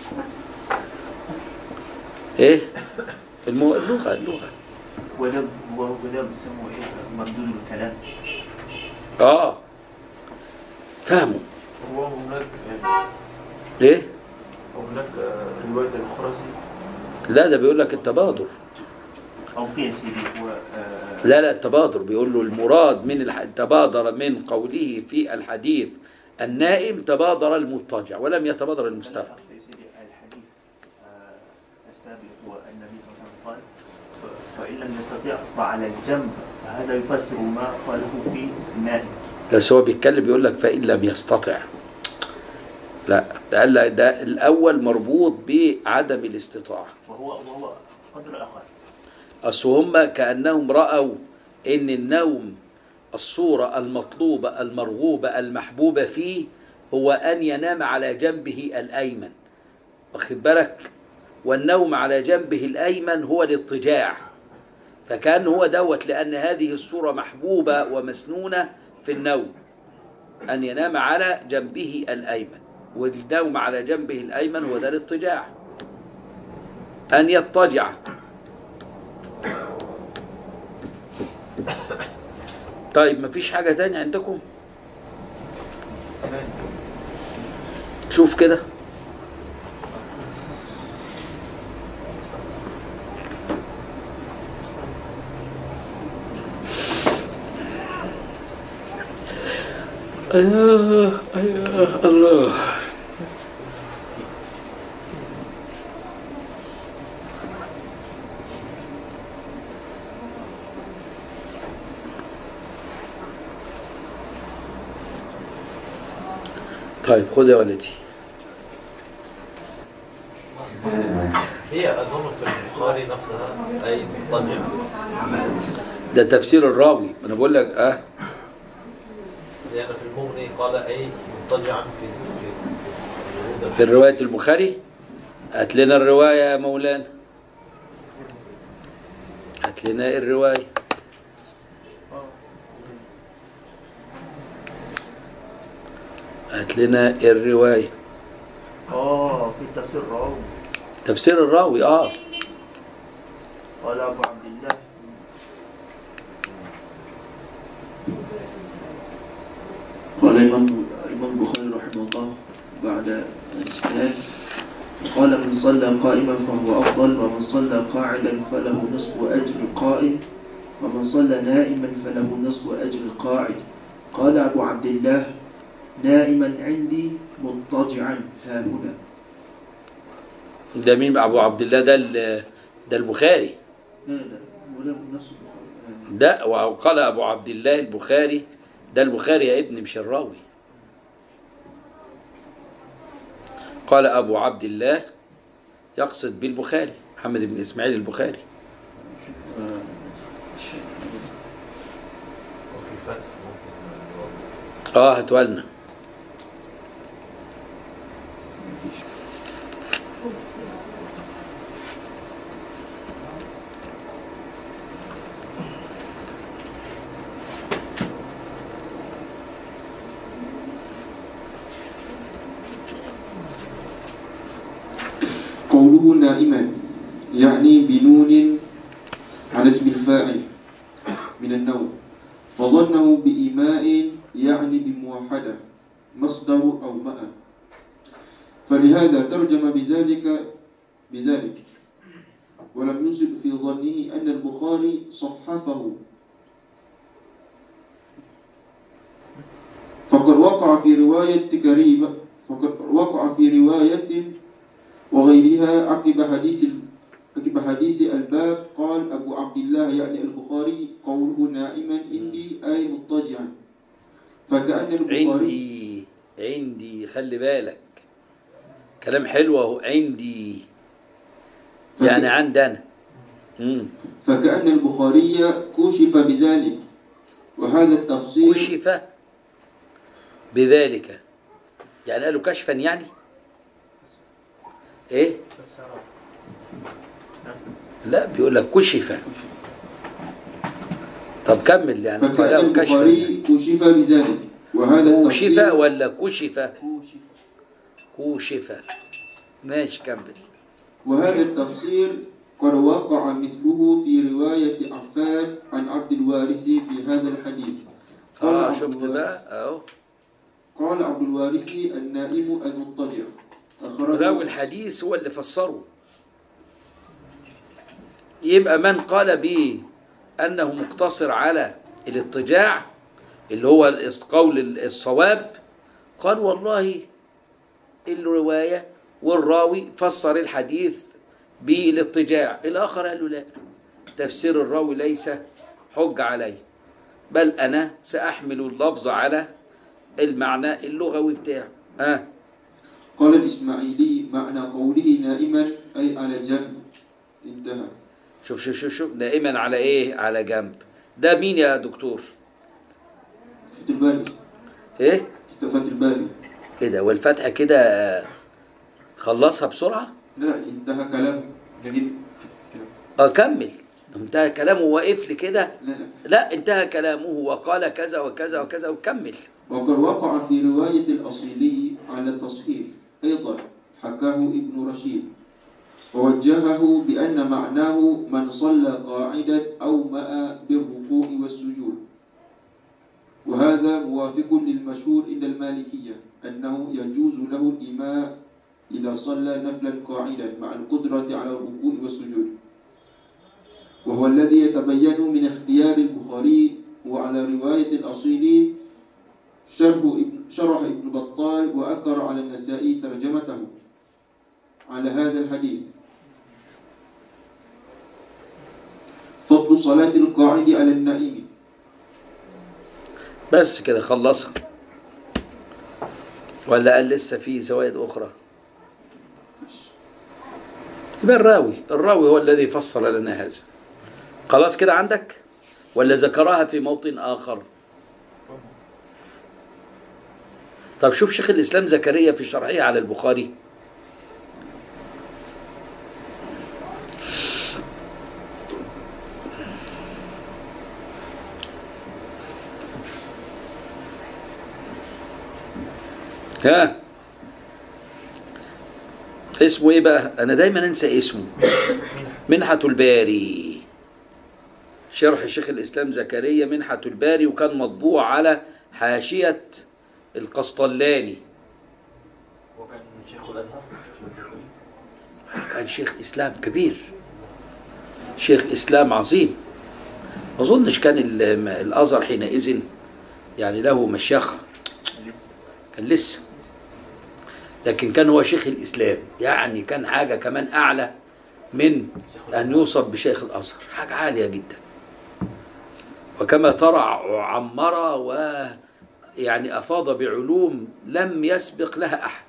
ايه المو... اللغة اللغة وده وده بيسموه ايه مردود الكلام. اه فهموا. هو هناك يعني ايه هناك رواية أخرى لا ده بيقول لك التبادر او قياس هو آه لا لا التبادر بيقول له المراد من الح... تبادر من قوله في الحديث النائم تبادر المضطجع ولم يتبادر المستلقي. الحديث السابق هو النبي صلى الله عليه وسلم قال فإن لم يستطيع فعلى الجنب، هذا يفسر ما قاله في النائم. لا هو بيتكلم بيقول لك فإن لم يستطع، لا ده قال ده الأول مربوط بعدم الاستطاعة وهو وهو قدر آخر. أصل هم كأنهم رأوا إن النوم الصورة المطلوبة المرغوبة المحبوبة فيه هو أن ينام على جنبه الأيمن، واخد بالك؟ والنوم على جنبه الأيمن هو الاضطجاع، فكان هو دوت، لأن هذه الصورة محبوبة ومسنونة في النوم، أن ينام على جنبه الأيمن، والنوم على جنبه الأيمن هو ده الاضطجاع، أن يضطجع. طيب مفيش حاجة تانية عندكم؟ شوف كده. أيوه أيوه الله. طيب خذ يا ولدي. هي أظن في البخاري نفسها أي مضطجع. ده تفسير الراوي، أنا بقول لك أه لأن في المغني قال أي مضطجعا في في في الرواية البخاري. هات لنا الرواية يا مولانا، هات لنا الرواية. هات لنا الرواية. اه في تفسير الراوي. تفسير الراوي اه قال أبو عبد الله قال الإمام الإمام البخاري رحمه الله بعد الاجتهاد قال من صلى قائما فهو أفضل، ومن صلى قاعدا فله نصف أجر القائم، ومن صلى نائما فله نصف أجر القاعد. قال أبو عبد الله نائما عندي مضطجعا ها هنا. ده مين أبو عبد الله؟ ده ده البخاري. لا لا ولا نفس البخاري ده. وقال أبو عبد الله البخاري، ده البخاري يا ابني مش الراوي. قال أبو عبد الله يقصد بالبخاري محمد بن إسماعيل البخاري. وفي الفتح اه هتولنا. قوله نائما يعني بنون على اسم الفاعل من النوم، وظنه بإيماء يعني بموحدة مصدر أو ماء، فلهذا ترجم بذلك بذلك ولم يصب في ظنه أن البخاري صحفه، فقد وقع في رواية كريمة فقد وقع في رواية وغيرها عقب حديث عقب حديث الباب قال أبو عبد الله يعني البخاري قوله نائما عندي أي مضطجعا، فكأن البخاري عندي عندي خلي بالك كلام حلو اهو، عندي يعني عندنا. مم. فكأن البخاري كشف بذلك، وهذا التفصيل كشف بذلك يعني قالوا كشفا يعني ايه؟ لا بيقول لك كشف. طب كمل يعني فكأن قالوا كشفا البخاري يعني. كشف بذلك، وهذا كشف التفصيل ولا كشف؟ كشف. ماشي كمل. وهذا التفسير قد وقع مثله في رواية عفان عن عبد الوارث في هذا الحديث. قال اه عبد شفت الوارث- بقى اهو. قال عبد الوارث النائم المضطجع. راوي الحديث هو اللي فسره. يبقى من قال به أنه مقتصر على الاضطجاع اللي هو قول الصواب، قال والله الرواية والراوي فسر الحديث بالاضطجاع. الآخر قال له لا، تفسير الراوي ليس حج عليه، بل أنا سأحمل اللفظ على المعنى اللغوي بتاعه. آه. قال الإسماعيلي معنى قوله نائما أي على جنب، انتهى. شوف شوف شوف شوف نائما على ايه؟ على جنب. ده مين يا دكتور؟ فتح الباري. ايه؟ فتح الباري. ايه ده؟ والفتح كده خلصها بسرعة؟ لا انتهى كلامه. جديد اه كمل. انتهى كلامه واقف لي كده؟ لا لا انتهى كلامه وقال كذا وكذا وكذا وكمل. وقد وقع في رواية الأصيلي على التصحيف أيضا حكاه ابن رشيد ووجهه بأن معناه من صلى قاعدا أو مأ بالركوع والسجود، وهذا موافق للمشهور عند المالكية أنه يجوز له الإماء إذا صلى نفلا قاعدا مع القدرة على الركوع والسجود، وهو الذي يتبين من اختيار البخاري. وعلى رواية الأصيلي شرح ابن, شرح ابن بطال وأكر على النسائي ترجمته على هذا الحديث. فضل صلاة القاعد على النائم. بس كده خلصها ولا قال لسه في زوائد أخرى؟ يبقى الراوي الراوي هو الذي فصل لنا هذا. خلاص كده عندك ولا ذكرها في موطن آخر؟ طب شوف شيخ الإسلام زكريا في شرحه على البخاري. ها اسمه ايه بقى؟ انا دايما انسى اسمه. منحة الباري، شرح شيخ الاسلام زكريا منحة الباري، وكان مطبوع على حاشية القسطلاني. وكان شيخ الازهر، كان شيخ اسلام كبير، شيخ اسلام عظيم. ما اظنش كان الازهر حينئذ يعني له مشيخة، كان لسه، لكن كان هو شيخ الإسلام، يعني كان حاجة كمان أعلى من أن يوصف بشيخ الأزهر، حاجة عالية جدا. وكما ترى عمر ويعني أفاض بعلوم لم يسبق لها أحد.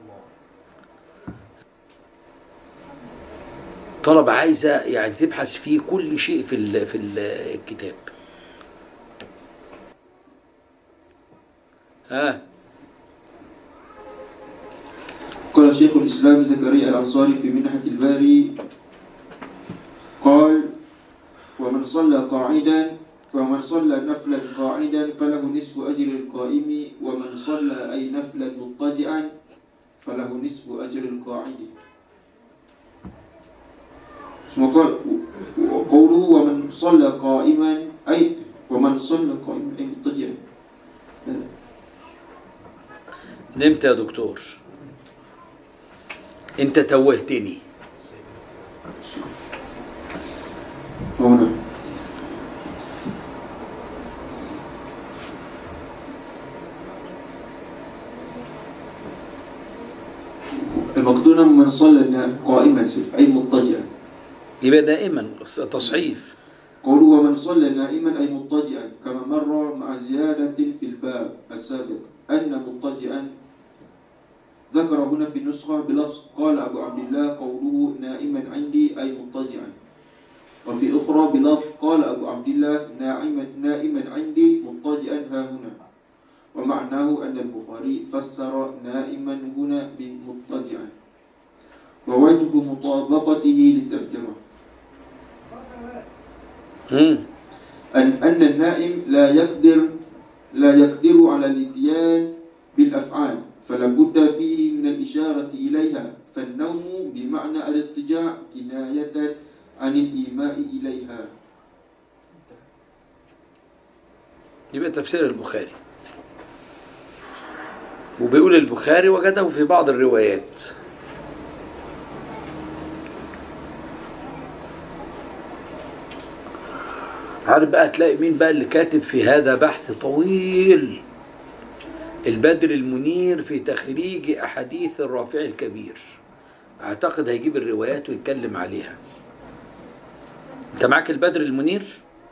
طلب عايزة يعني تبحث في كل شيء في في الكتاب. ها قال شيخ الإسلام زكريا الأنصاري في منحة الباري قال: ومن صلى قاعدا ومن صلى نفلا قاعدا فله نصف أجر القائم، ومن صلى أي نفلا مضطجعا فله نصف أجر القاعد. ثم قال قوله ومن صلى قائما أي ومن صلى قائما أي مضطجعا. نمت يا دكتور، انت توهتني. هنا المقدونة من صلى قائما أي مضطجعا، يبقى دائما تصحيف. قوله ومن صلى نائما أي مضطجعا، كما مر مع زيادة في الباب السابق أن مضطجعا ذكر هنا في النسخة بلفظ قال أبو عبد الله قوله نائما عندي أي مضطجعا، وفي أخرى بلفظ قال أبو عبد الله نائما نائما عندي مضطجعا ها هنا، ومعناه أن البخاري فسر نائما هنا بمضطجعا، ووجه مطابقته للترجمة أن أن النائم لا يقدر لا يقدر على الاتيان بالأفعال، فلا بد فيه من الإشارة إليها، فالنوم بمعنى الاضطجاع كناية عن الإيماء إليها. يبقى تفسير البخاري، وبيقول البخاري وجده في بعض الروايات. عارف بقى تلاقي مين بقى اللي كاتب في هذا بحث طويل؟ البدر المنير في تخريج أحاديث الرافع الكبير. أعتقد هيجيب الروايات ويتكلم عليها. أنت معاك البدر المنير؟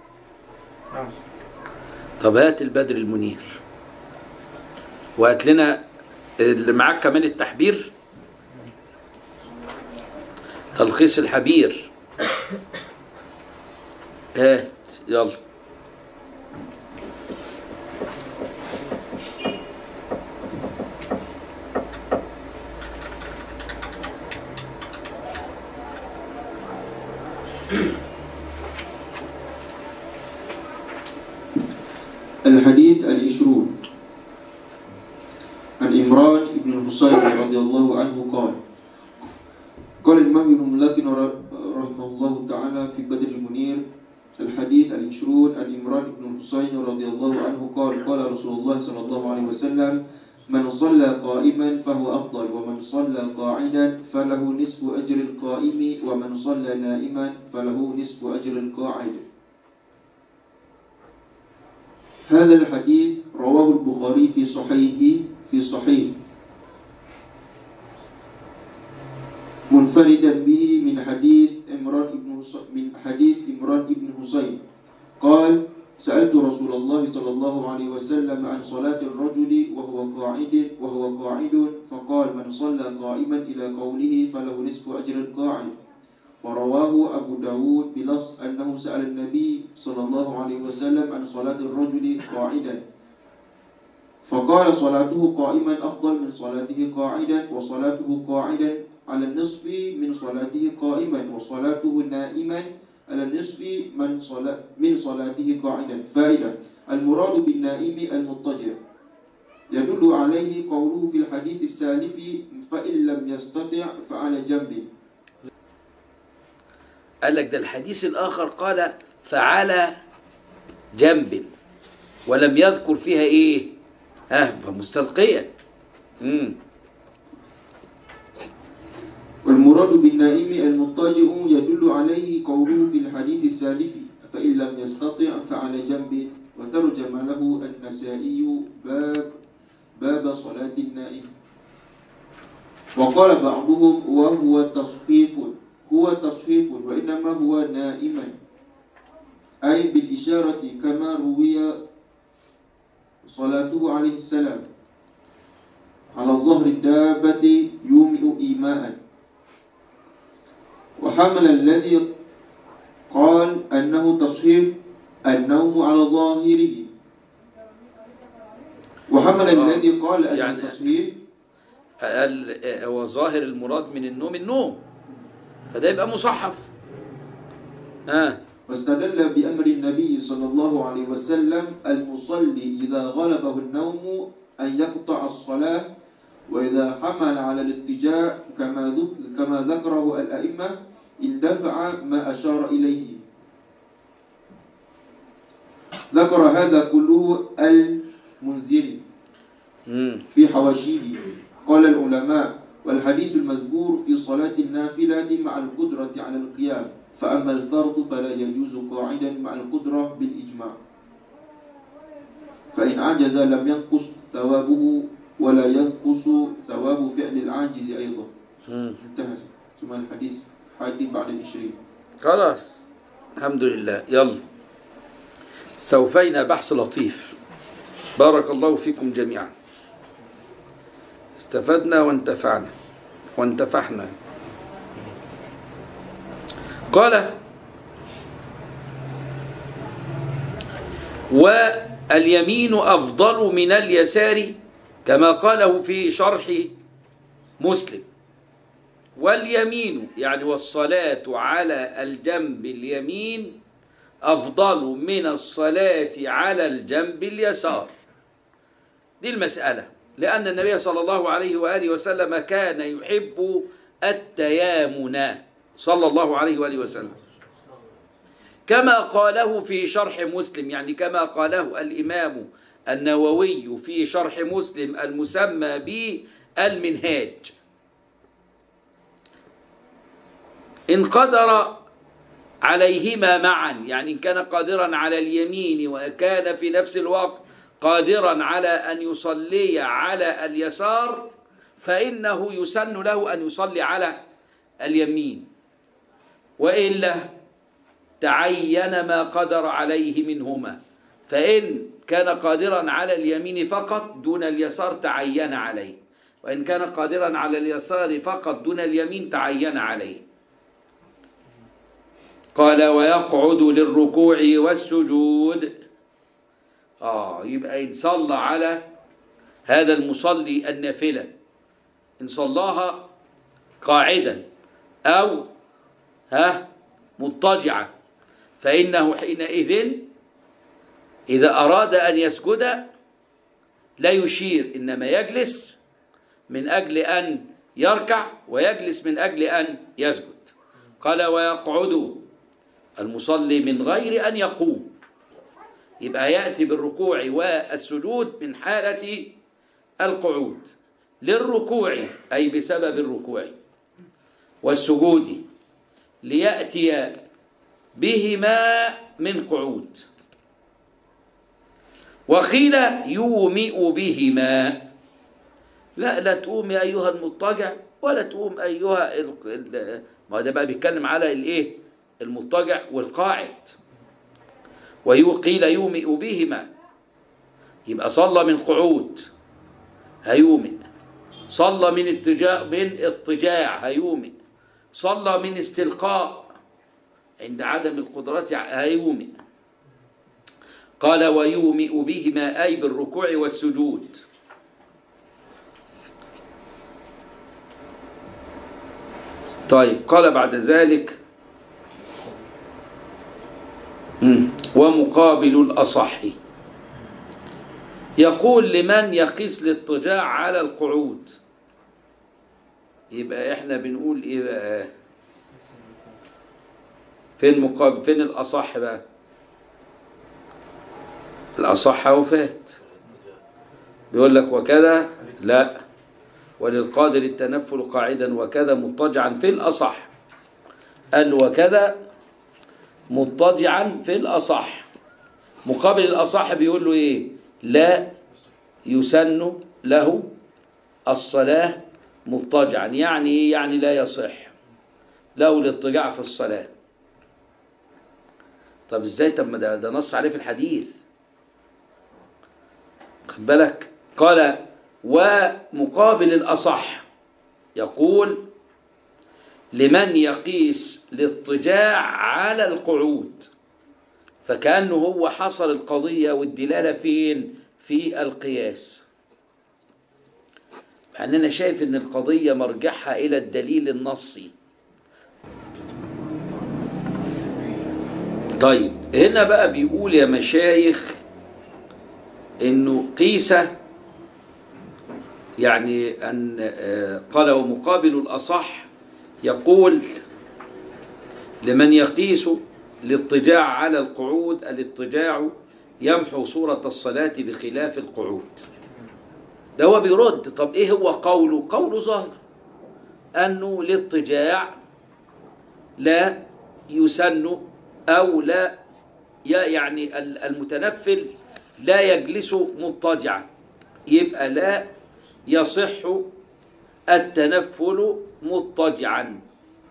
طب هات البدر المنير، وهات لنا اللي معاك كمان التحبير، تلخيص الحبير. هات يلا. الحديث العشرون عن عمران بن الحصين رضي الله عنه قال قال الإمام ابن ملقن رحمه الله تعالى في بدر المنير الحديث العشرون عن عمران بن الحصين رضي الله عنه قال قال رسول الله صلى الله عليه وسلم من صلى قائما فهو أفضل ومن صلى قاعدا فله نصف أجر القائم ومن صلى نائما فله نصف أجر القاعد. هذا الحديث رواه البخاري في صحيحه في صحيح منفردا به من حديث عمران بن من حديث عمران بن حسين قال سألت رسول الله صلى الله عليه وسلم عن صلاة الرجل وهو قاعد وهو قاعد فقال من صلى قائما إلى قوله فله نصف أجر القاعد. ورواه أبو داود بلفظ أنه سأل النبي صلى الله عليه وسلم عن صلاة الرجل قاعدا فقال صلاته قائما أفضل من صلاته قاعدا وصلاته قاعدا على النصف من صلاته قائما وصلاته نائما على النصف من صلاة من صلاته قاعدا. فائدة المراد بالنائم المضطجع يدل عليه قوله في الحديث السالف فإن لم يستطع فعلى جنبه. قال لك ده الحديث الآخر قال فعلى جنب ولم يذكر فيها إيه؟ ها فمستلقيا. امم والمراد بالنائم المضطجع يدل عليه قوله في الحديث السالف فإن لم يستطع فعلى جنبه. وترجم له النسائي باب باب صلاة النائم. وقال بعضهم وهو تصحيف هو تصحيف وإنما هو نائما أي بالإشارة كما روي صلاته عليه السلام على ظهر الدابة يومئ إيماء. وحمل الذي قال أنه تصحيف النوم على ظاهره وحمل الذي قال أنه يعني تصحيف هو ظاهر المراد من النوم النوم فده يبقى مصحف. ها واستدل بأمر النبي صلى الله عليه وسلم المصلي إذا غلبه النوم أن يقطع الصلاة وإذا حمل على الاتجاه كما كما ذكره الأئمة اندفع ما أشار إليه. ذكر هذا كله المنذري في حواشيه. قال العلماء والحديث المذكور في صلاة النافلة مع القدرة على القيام فأما الفرض فلا يجوز قاعدا مع القدرة بالإجماع فإن عجز لم ينقص ثوابه ولا ينقص ثواب فعل العاجز أيضا. انتهى ثم الحديث حادي بعد العشرين. خلاص الحمد لله. يلا سوفينا بحث لطيف بارك الله فيكم جميعا. استفدنا وانتفعنا وانتفحنا. قال واليمين أفضل من اليسار كما قاله في شرح مسلم. واليمين يعني والصلاة على الجنب اليمين أفضل من الصلاة على الجنب اليسار. دي المسألة لأن النبي صلى الله عليه وآله وسلم كان يحب التيامن صلى الله عليه وآله وسلم كما قاله في شرح مسلم يعني كما قاله الإمام النووي في شرح مسلم المسمى بالمنهاج. إن قدر عليهما معا يعني إن كان قادرا على اليمين وكان في نفس الوقت قادرا على أن يصلي على اليسار فإنه يسن له أن يصلي على اليمين وإلا تعين ما قدر عليه منهما. فإن كان قادرا على اليمين فقط دون اليسار تعين عليه وإن كان قادرا على اليسار فقط دون اليمين تعين عليه. قال ويقعد للركوع والسجود. آه يبقى إن صلى على هذا المصلي النافلة، إن صلاها قاعدا أو ها مضطجعا، فإنه حينئذ إذا أراد أن يسجد لا يشير، إنما يجلس من أجل أن يركع ويجلس من أجل أن يسجد. قال ويقعد المصلي من غير أن يقوم، يبقى يأتي بالركوع والسجود من حالة القعود، للركوع أي بسبب الركوع، والسجود ليأتي بهما من قعود. وقيل يومئ بهما، لا لا تقوم يا أيها المضطجع ولا تقوم أيها ال... ما ده بقى بيتكلم على الإيه؟ المضطجع والقاعد. وقيل يومئ بهما، يبقى صلى من قعود هيومئ، صلى من اتجاه من اضطجاع هيومئ، صلى من استلقاء عند عدم القدرة هيومئ. قال ويومئ بهما أي بالركوع والسجود. طيب قال بعد ذلك ومقابل الأصح، يقول لمن يقيس الاضطجاع على القعود. يبقى احنا بنقول ايه بقى؟ فين مقابل فين الأصح بقى؟ الأصح وفات بيقول لك وكذا لا، وللقادر التنفل قاعدا وكذا مضطجعا في الأصح. قال وكذا مضطجعا في الأصح. مقابل الأصح بيقول له ايه؟ لا يسن له الصلاة مضطجعا. يعني ايه؟ يعني لا يصح له الاضطجاع في الصلاة. طب ازاي؟ طب ما ده, ده نص عليه في الحديث، خد بالك. قال ومقابل الأصح يقول لمن يقيس الاضطجاع على القعود، فكأنه هو حصر القضية والدلالة فين؟ في القياس. مع أن أنا شايف أن القضية مرجعها إلى الدليل النصي. طيب هنا بقى بيقول يا مشايخ إنه قيس، يعني أن قال ومقابل الأصح يقول لمن يقيس الاضطجاع على القعود، الاضطجاع يمحو صورة الصلاة بخلاف القعود. ده هو بيرد. طب ايه هو قوله؟ قوله ظاهر أنه الاضطجاع لا يسن أو لا، يعني المتنفل لا يجلس مضطجعا، يبقى لا يصح التنفل مضطجعا.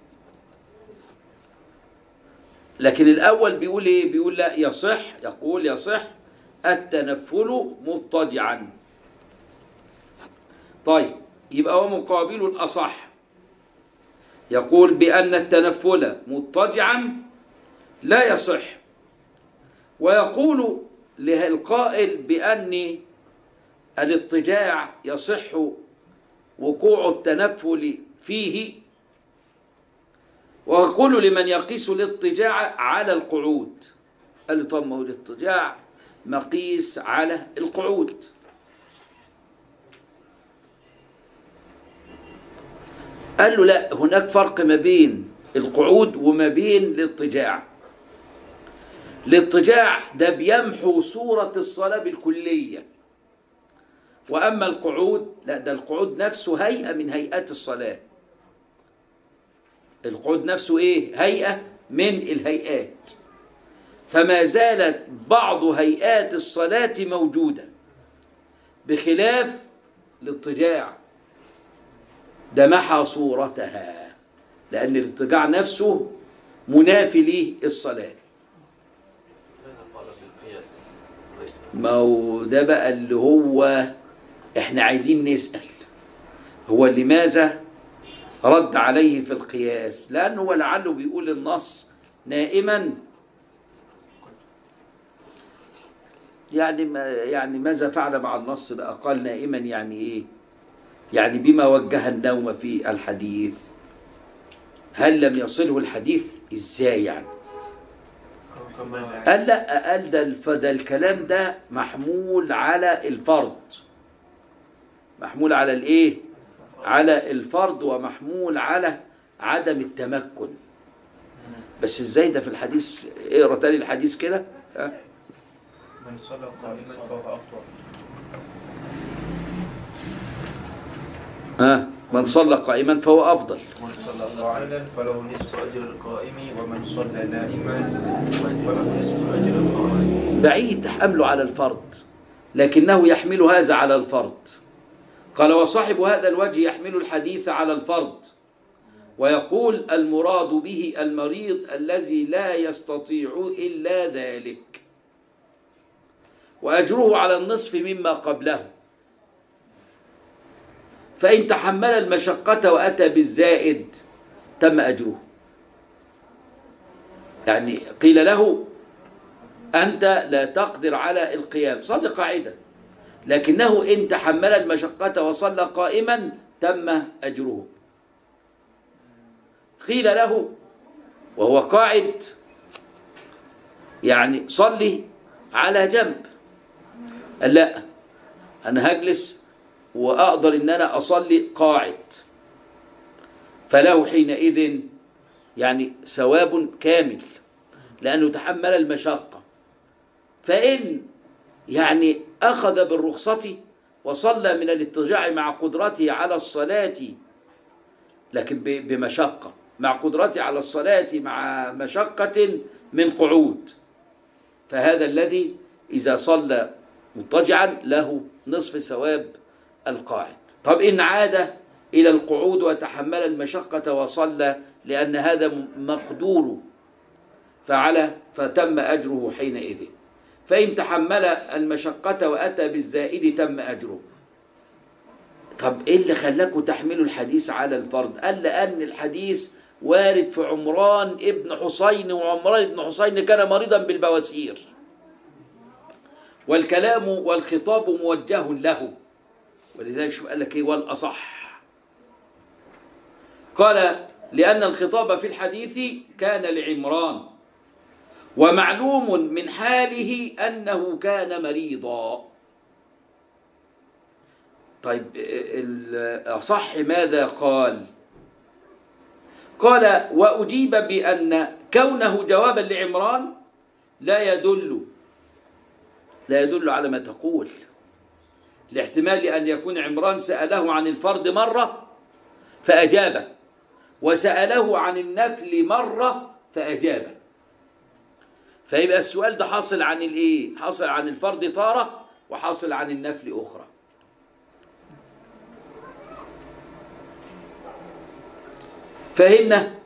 لكن الأول بيقول إيه؟ بيقول لا يصح، يقول يصح التنفل مضطجعا. طيب يبقى هو مقابل الأصح يقول بأن التنفل مضطجعا لا يصح، ويقول للقائل بأن الاضطجاع يصح وقوع التنفل فيه، ويقول لمن يقيس الاضطجاع على القعود. قال له طب ما هو الاضطجاع مقيس على القعود. قال له لا، هناك فرق ما بين القعود وما بين الاضطجاع. الاضطجاع ده بيمحو صورة الصلاة بالكلية، وأما القعود لا، ده القعود نفسه هيئة من هيئات الصلاة. القعود نفسه إيه؟ هيئة من الهيئات، فما زالت بعض هيئات الصلاة موجودة بخلاف الاضطجاع، ده محى صورتها، لأن الاضطجاع نفسه منافي للصلاة. ما هو ده بقى اللي هو احنا عايزين نسأل، هو لماذا رد عليه في القياس؟ لأنه هو لعله بيقول النص نائما يعني ما يعني ماذا فعل مع النص بقى؟ قال نائما يعني ايه؟ يعني بما وجه النوم في الحديث. هل لم يصله الحديث؟ ازاي يعني؟ قال لا، قال ده ده الكلام ده محمول على الفرض، محمول على الايه؟ على الفرض، ومحمول على عدم التمكن. بس ازاي ده في الحديث؟ اقرا تاني الحديث كده. ها من صلى قائما فهو أفضل. ها من صلى قائما فهو أفضل. من صلى قاعدا فله نصف أجر القائم، ومن صلى نائما فله نصف أجر القائم. بعيد حمله على الفرض، لكنه يحمل هذا على الفرض. قال وصاحب هذا الوجه يحمل الحديث على الفرض، ويقول المراد به المريض الذي لا يستطيع إلا ذلك، وأجره على النصف مما قبله. فإن تحمل المشقة وأتى بالزائد تم أجره. يعني قيل له أنت لا تقدر على القيام، صل قاعدا، لكنه إن تحمل المشقة وصلى قائما تم أجره. قيل له وهو قاعد يعني صلي على جنب، قال لا أنا هجلس وأقدر إن أنا أصلي قاعد، فله حينئذ يعني ثواب كامل لأنه تحمل المشقة. فإن يعني أخذ بالرخصة وصلى من الاضطجاع مع قدرته على الصلاة، لكن بمشقة، مع قدرته على الصلاة مع مشقة من قعود، فهذا الذي إذا صلى مضطجعا له نصف ثواب القاعد. طب إن عاد إلى القعود وتحمل المشقة وصلى لأن هذا مقدور فعل فتم أجره حينئذ. فإن تحمل المشقة وأتى بالزائد تم أجره. طب إيه اللي خلاكوا تحملوا الحديث على الفرض؟ قال لأن الحديث وارد في عمران ابن حسين، وعمران ابن حسين كان مريضا بالبواسير، والكلام والخطاب موجه له، ولذلك شوف قال لك ايه والأصح. قال لأن الخطاب في الحديث كان لعمران، ومعلوم من حاله أنه كان مريضا. طيب الأصح ماذا قال؟ قال وأجيب بأن كونه جوابا لعمران لا يدل لا يدل على ما تقول، لاحتمال أن يكون عمران سأله عن الفرض مرة فأجابه، وسأله عن النفل مرة فأجابه، فيبقى السؤال ده حاصل عن الإيه؟ حاصل عن الفرض تارة وحاصل عن النفل أخرى. فهمنا؟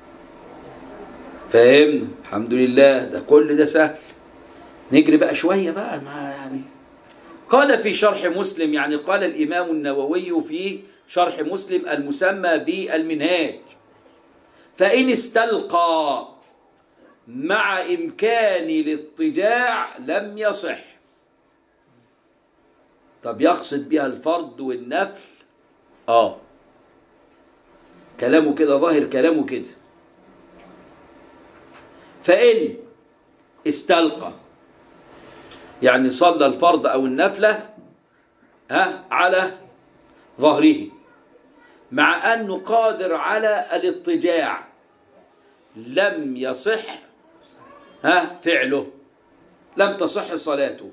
فهمنا الحمد لله، ده كل ده سهل. نجري بقى شوية بقى مع يعني. قال في شرح مسلم، يعني قال الإمام النووي في شرح مسلم المسمى بالمنهاج: فإن استلقى مع إمكان الاضطجاع لم يصح. طب يقصد بها الفرض والنفل؟ آه كلامه كده، ظاهر كلامه كده. فإن استلقى يعني صلى الفرض أو النفلة ها على ظهره مع أنه قادر على الاضطجاع لم يصح ها فعله، لم تصح صلاته.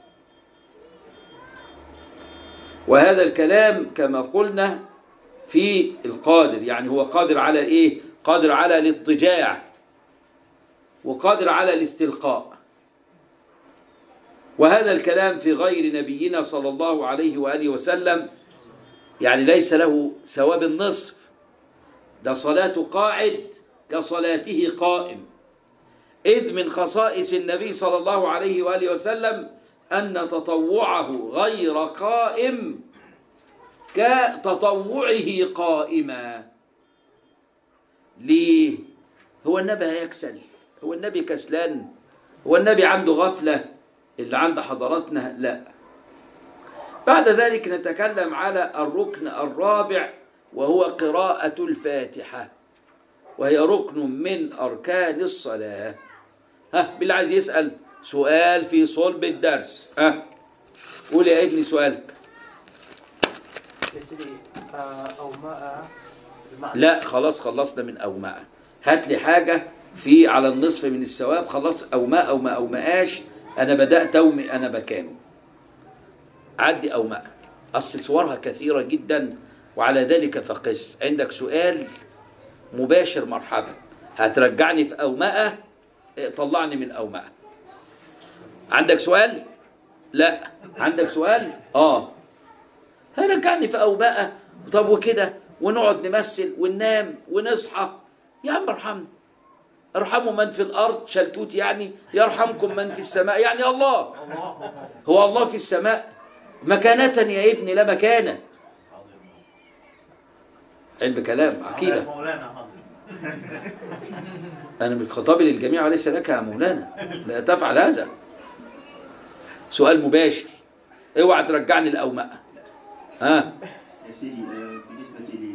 وهذا الكلام كما قلنا في القادر، يعني هو قادر على الايه؟ قادر على الاضطجاع وقادر على الاستلقاء. وهذا الكلام في غير نبينا صلى الله عليه وآله وسلم، يعني ليس له ثواب النصف، ده صلاة قاعد كصلاته قائم، إذ من خصائص النبي صلى الله عليه وآله وسلم أن تطوعه غير قائم كتطوعه قائما. ليه؟ هو النبي هيكسل؟ هو النبي كسلان؟ هو النبي عنده غفلة اللي عند حضراتنا؟ لا. بعد ذلك نتكلم على الركن الرابع وهو قراءة الفاتحة، وهي ركن من أركان الصلاة. ها بالله عايز يسأل سؤال في صلب الدرس. ها قول يا ابني سؤالك. لا خلاص خلصنا من أوماء. هات لي حاجة في على النصف من الثواب. خلاص أوماء أو ما أوماءش، أنا بدأت أومي أنا بكانه. عدي أوماء، أصل صورها كثيرة جدا، وعلى ذلك فقس. عندك سؤال مباشر مرحبا. هترجعني في أوماء، طلعني من أوماء. عندك سؤال؟ لا. عندك سؤال؟ آه هيرجعني في أوماء. طب وكده ونقعد نمثل وننام ونصحى؟ يا عم ارحمنا. ارحموا من في الأرض، شلتوت يعني، يرحمكم من في السماء، يعني الله. هو الله في السماء مكانة يا ابني؟ لا مكانة. علم كلام عقيدة. أنا من خطابي للجميع وليس لك يا مولانا، لا تفعل هذا. سؤال مباشر، اوعى ترجعني الأوماء. ها يا سيدي بالنسبة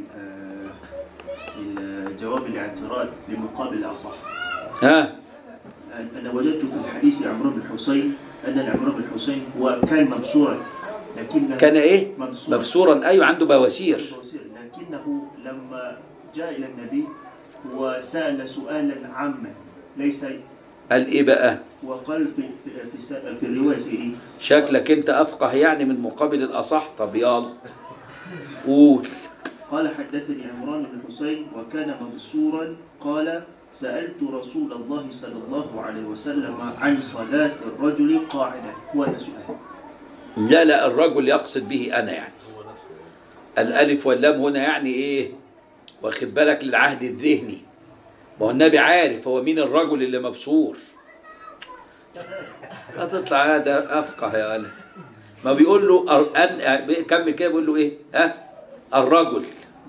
للجواب الاعتراض لمقابل الأصح، ها أنا وجدت في الحديث عمرو بن الحسين أن عمرو بن الحسين هو كان مبصورا، لكنه كان إيه؟ مبصورا, مبصورا. أيوة عنده بواسير. لكنه لما جاء إلى النبي وسأل سؤالا عاما ليس. قال إيه بقى؟ وقال في في في, في الرواية إيه؟ شكلك أنت أفقه يعني من مقابل الأصح. طب يلا قول. قال حدثني عمران بن الحسين وكان مبصورا قال سألت رسول الله صلى الله عليه وسلم عن صلاة الرجل قاعدا. هو ده سؤال. لا لا الرجل يقصد به أنا يعني. الألف واللام هنا يعني إيه؟ واخد بالك للعهد الذهني. ما هو النبي عارف هو مين الرجل اللي مبصور. هتطلع هذا أفقه يا ولد. ما بيقول له أن كمل كده، بيقول له إيه؟ ها الرجل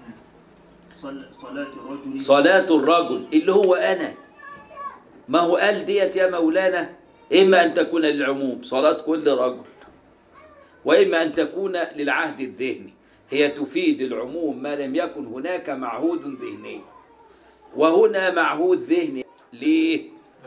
صلاة الرجل صلاة الرجل اللي هو أنا. ما هو قال ديت يا مولانا إما أن تكون للعموم صلاة كل رجل، وإما أن تكون للعهد الذهني. هي تفيد العموم ما لم يكن هناك معهود ذهني، وهنا معهود ذهني. ليه؟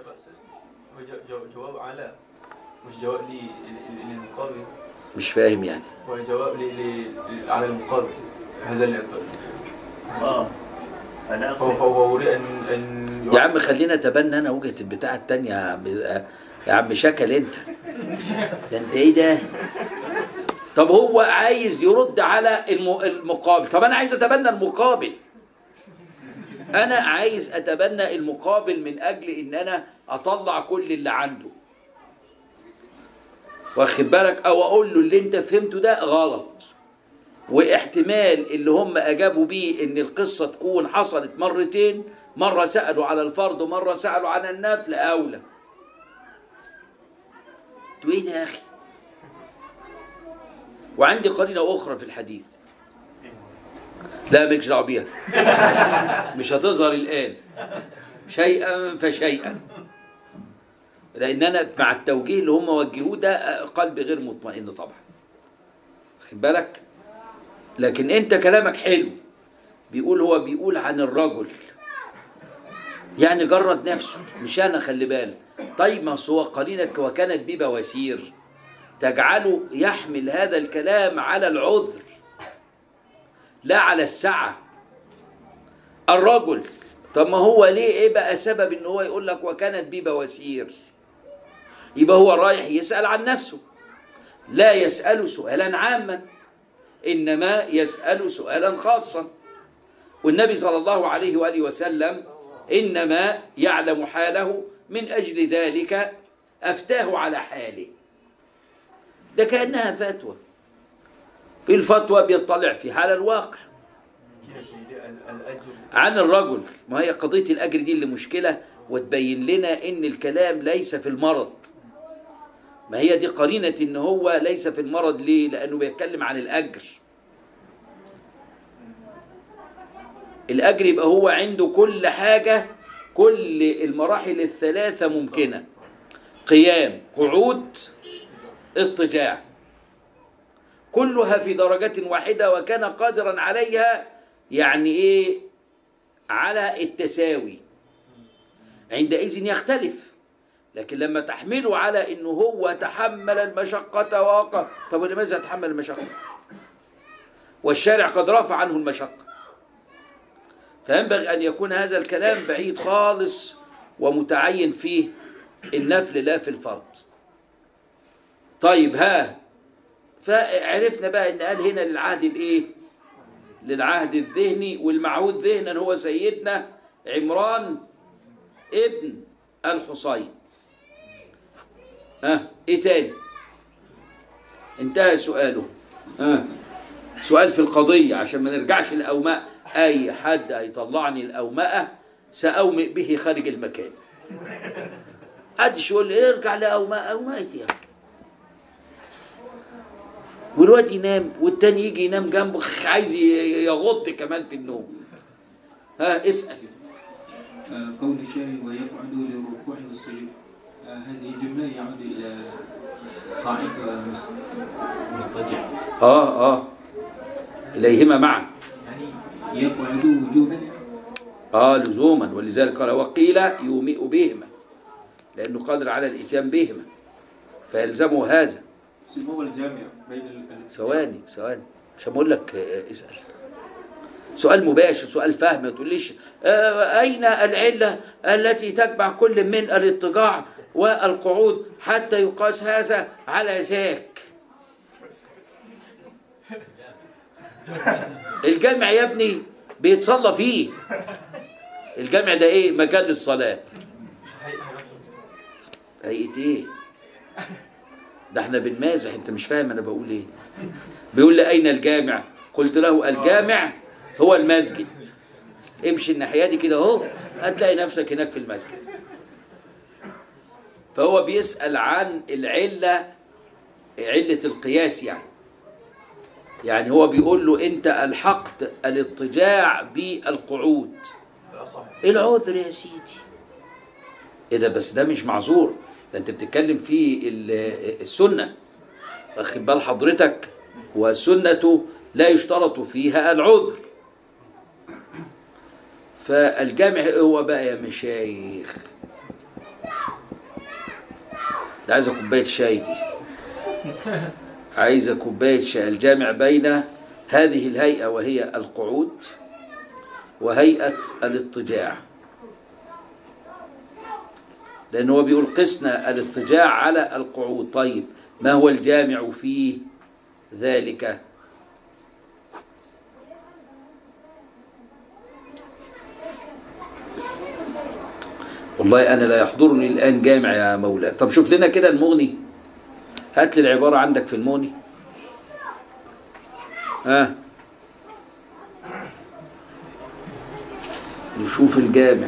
جواب على مش جواب للمقابل. مش فاهم يعني. هو جواب على المقابل. هذا اللي اه انا اقصد فهو أريد ان ان يا عم خلينا نتبنى انا وجهة البتاع التانية يا عم يا عم شكل انت. ده انت ايه ده؟ طب هو عايز يرد على المقابل. طب انا عايز اتبنى المقابل. انا عايز اتبنى المقابل من اجل ان انا اطلع كل اللي عنده، واخد بالك، او اقول له اللي انت فهمته ده غلط، واحتمال اللي هم اجابوا بيه ان القصة تكون حصلت مرتين، مرة سألوا على الفرض ومرة سألوا عن النفل، اولى. تو ايه ده يا اخي؟ وعندي قرينة اخرى في الحديث، لا مالكش دعوه بيها، مش هتظهر الان، شيئا فشيئا، لان انا مع التوجيه اللي هم وجهوه ده قلبي غير مطمئن طبعا، خد بالك. لكن انت كلامك حلو، بيقول هو بيقول عن الرجل يعني جرد نفسه، مش انا، خلي بالك. طيب ما هو قرينك وكانت بي بواسير تجعله يحمل هذا الكلام على العذر لا على السعة. الرجل، طب ما هو ليه ايه بقى سبب ان هو يقول لك وكانت بي بواسير؟ يبقى هو رايح يسأل عن نفسه، لا يسأل سؤالا عاما، إنما يسأل سؤالا خاصا. والنبي صلى الله عليه وآله وسلم إنما يعلم حاله، من أجل ذلك أفتاه على حاله. ده كأنها فتوى، في الفتوى بيطلع في حال الواقع عن الرجل. ما هي قضية الأجر دي اللي مشكلة، وتبين لنا إن الكلام ليس في المرض. ما هي دي قرينة إن هو ليس في المرض. ليه؟ لأنه بيتكلم عن الأجر. الأجر يبقى هو عنده كل حاجة كل المراحل الثلاثة ممكنة: قيام، قعود، اضطجاع، كلها في درجة واحدة، وكان قادرا عليها يعني ايه على التساوي. عندئذ يختلف، لكن لما تحمله على انه هو تحمل المشقة ووقف، طب ولماذا يتحمل المشقة؟ والشارع قد رفع عنه المشقة. فينبغي أن يكون هذا الكلام بعيد خالص ومتعين فيه النفل لا في الفرض. طيب ها، فعرفنا بقى ان قال هنا للعهد الايه؟ للعهد الذهني، والمعهود ذهنا هو سيدنا عمران ابن الحصين. ها ايه تاني؟ انتهى سؤاله. ها سؤال في القضية عشان ما نرجعش الأوماء. أي حد هيطلعني الأوماء سأومئ به خارج المكان. قدش يقول لي ارجع لأوماء، أوماء يعني. والواد ينام والتاني يجي ينام جنبه عايز يغط كمان في النوم. ها اسأل. آه قول الشاعر ويقعد للركوع والسجود، آه هذه الجملة يعود إلى قاعد ومضطجع. آه آه إليهما معا، يعني يقعد وجوبا. آه لزوما، ولذلك قال وقيل يومئ بهما، لأنه قادر على الإتيان بهما فيلزمه هذا. هو الجامع بين ثواني ثواني مش هقول لك اسأل سؤال مباشر، سؤال فهم. ما تقوليش آه أين العلة التي تتبع كل من الاضطجاع والقعود حتى يقاس هذا على ذاك. الجامع يا ابني بيتصلى فيه. الجامع ده ايه؟ مكان للصلاة. هيئة ايه؟ ده احنا بنمازح، انت مش فاهم انا بقول ايه. بيقول لي اين الجامع؟ قلت له الجامع هو المسجد. امشي الناحية دي كده اهو هتلاقي نفسك هناك في المسجد. فهو بيسأل عن العلة، علة القياس يعني. يعني هو بيقول له انت الحقت الاضطجاع بالقعود. العذر يا سيدي. ايه ده؟ بس ده مش معذور، ده انت بتتكلم في السنة، واخد بال حضرتك؟ والسنة لا يشترط فيها العذر. فالجامع هو بقى يا مشايخ، ده عايزة كوباية شاي دي، عايزة كوباية شاي. الجامع بين هذه الهيئة وهي القعود وهيئة الاضطجاع، لأنه هو بيقول قسنا الاضطجاع على القعود. طيب ما هو الجامع في ذلك؟ والله أنا لا يحضرني الآن جامع يا مولاي. طب شوف لنا كده المغني، هات لي العبارة عندك في المغني. ها نشوف الجامع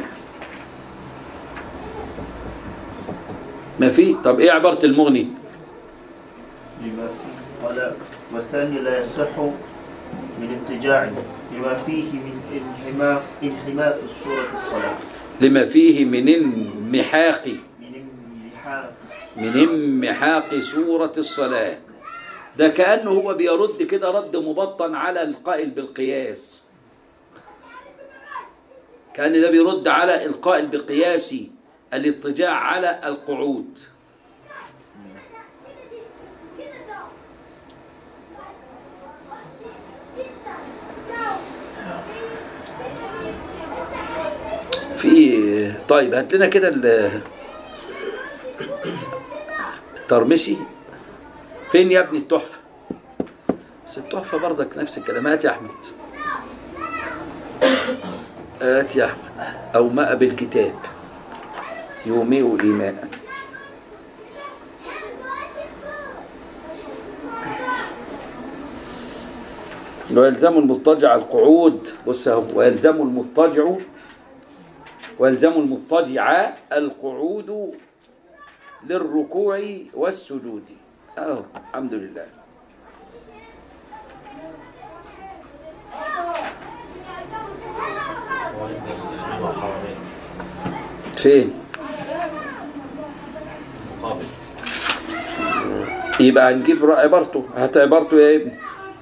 ما في. طب ايه عبارة المغني؟ لما فيه قال والثاني لا يصح من اضطجاع لما فيه من انحماق انحماق صورة الصلاة، لما فيه من انمحاق من انمحاق من انمحاق صورة الصلاة. ده كأنه هو بيرد كده رد مبطن على القائل بالقياس، كأن ده بيرد على القائل بقياس الاضطجاع على القعود. في طيب هات لنا كده الترمسي. فين يا ابني التحفة؟ بس التحفة برضك نفس الكلمات يا أحمد. آت يا أحمد أو ماء بالكتاب يومئ إيماء. ويلزم المضطجع القعود. بص اهو، ويلزم المضطجع ويلزم المضطجع القعود للركوع والسجود. اهو الحمد لله. فين؟ مقابل. يبقى هنجيب عبارته. هات عبارته يا ابني.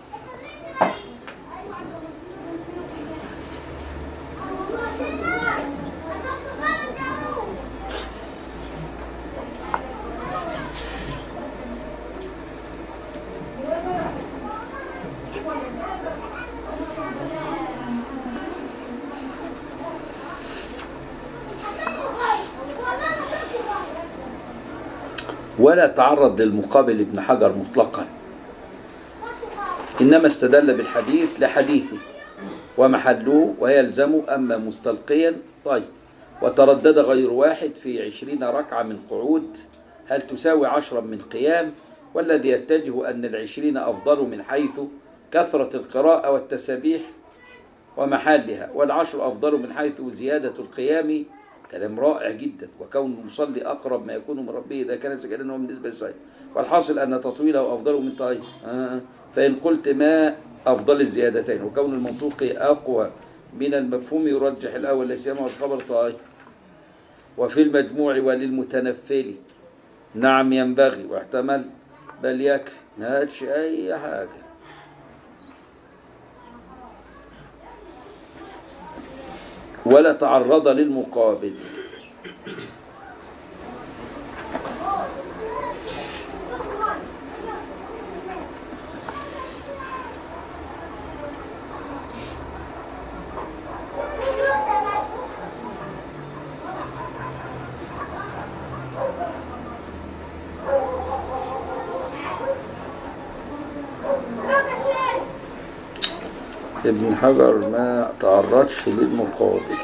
ولا تعرض للمقابل ابن حجر مطلقا، إنما استدل بالحديث لحديثه ومحله ويلزم. أما مستلقيا طيب وتردد غير واحد في عشرين ركعة من قعود هل تساوي عشرا من قيام، والذي يتجه أن العشرين أفضل من حيث كثرة القراءة والتسابيح ومحلها، والعشر أفضل من حيث زيادة القيام. كلام رائع جدا. وكون المصلي أقرب ما يكون من ربه إذا كان سجدا هو بالنسبة للصحيح، والحاصل أن تطويله أفضل من طيب. آه. فإن قلت ما أفضل الزيادتين وكون المنطوق أقوى من المفهوم يرجح الأول لا سيما والخبر طيب. وفي المجموع وللمتنفل نعم ينبغي واحتمل بل يكفي، ما هاتش أي حاجة. ولا تعرض للمقابل. ابن حجر ما تعرضش للمقابل.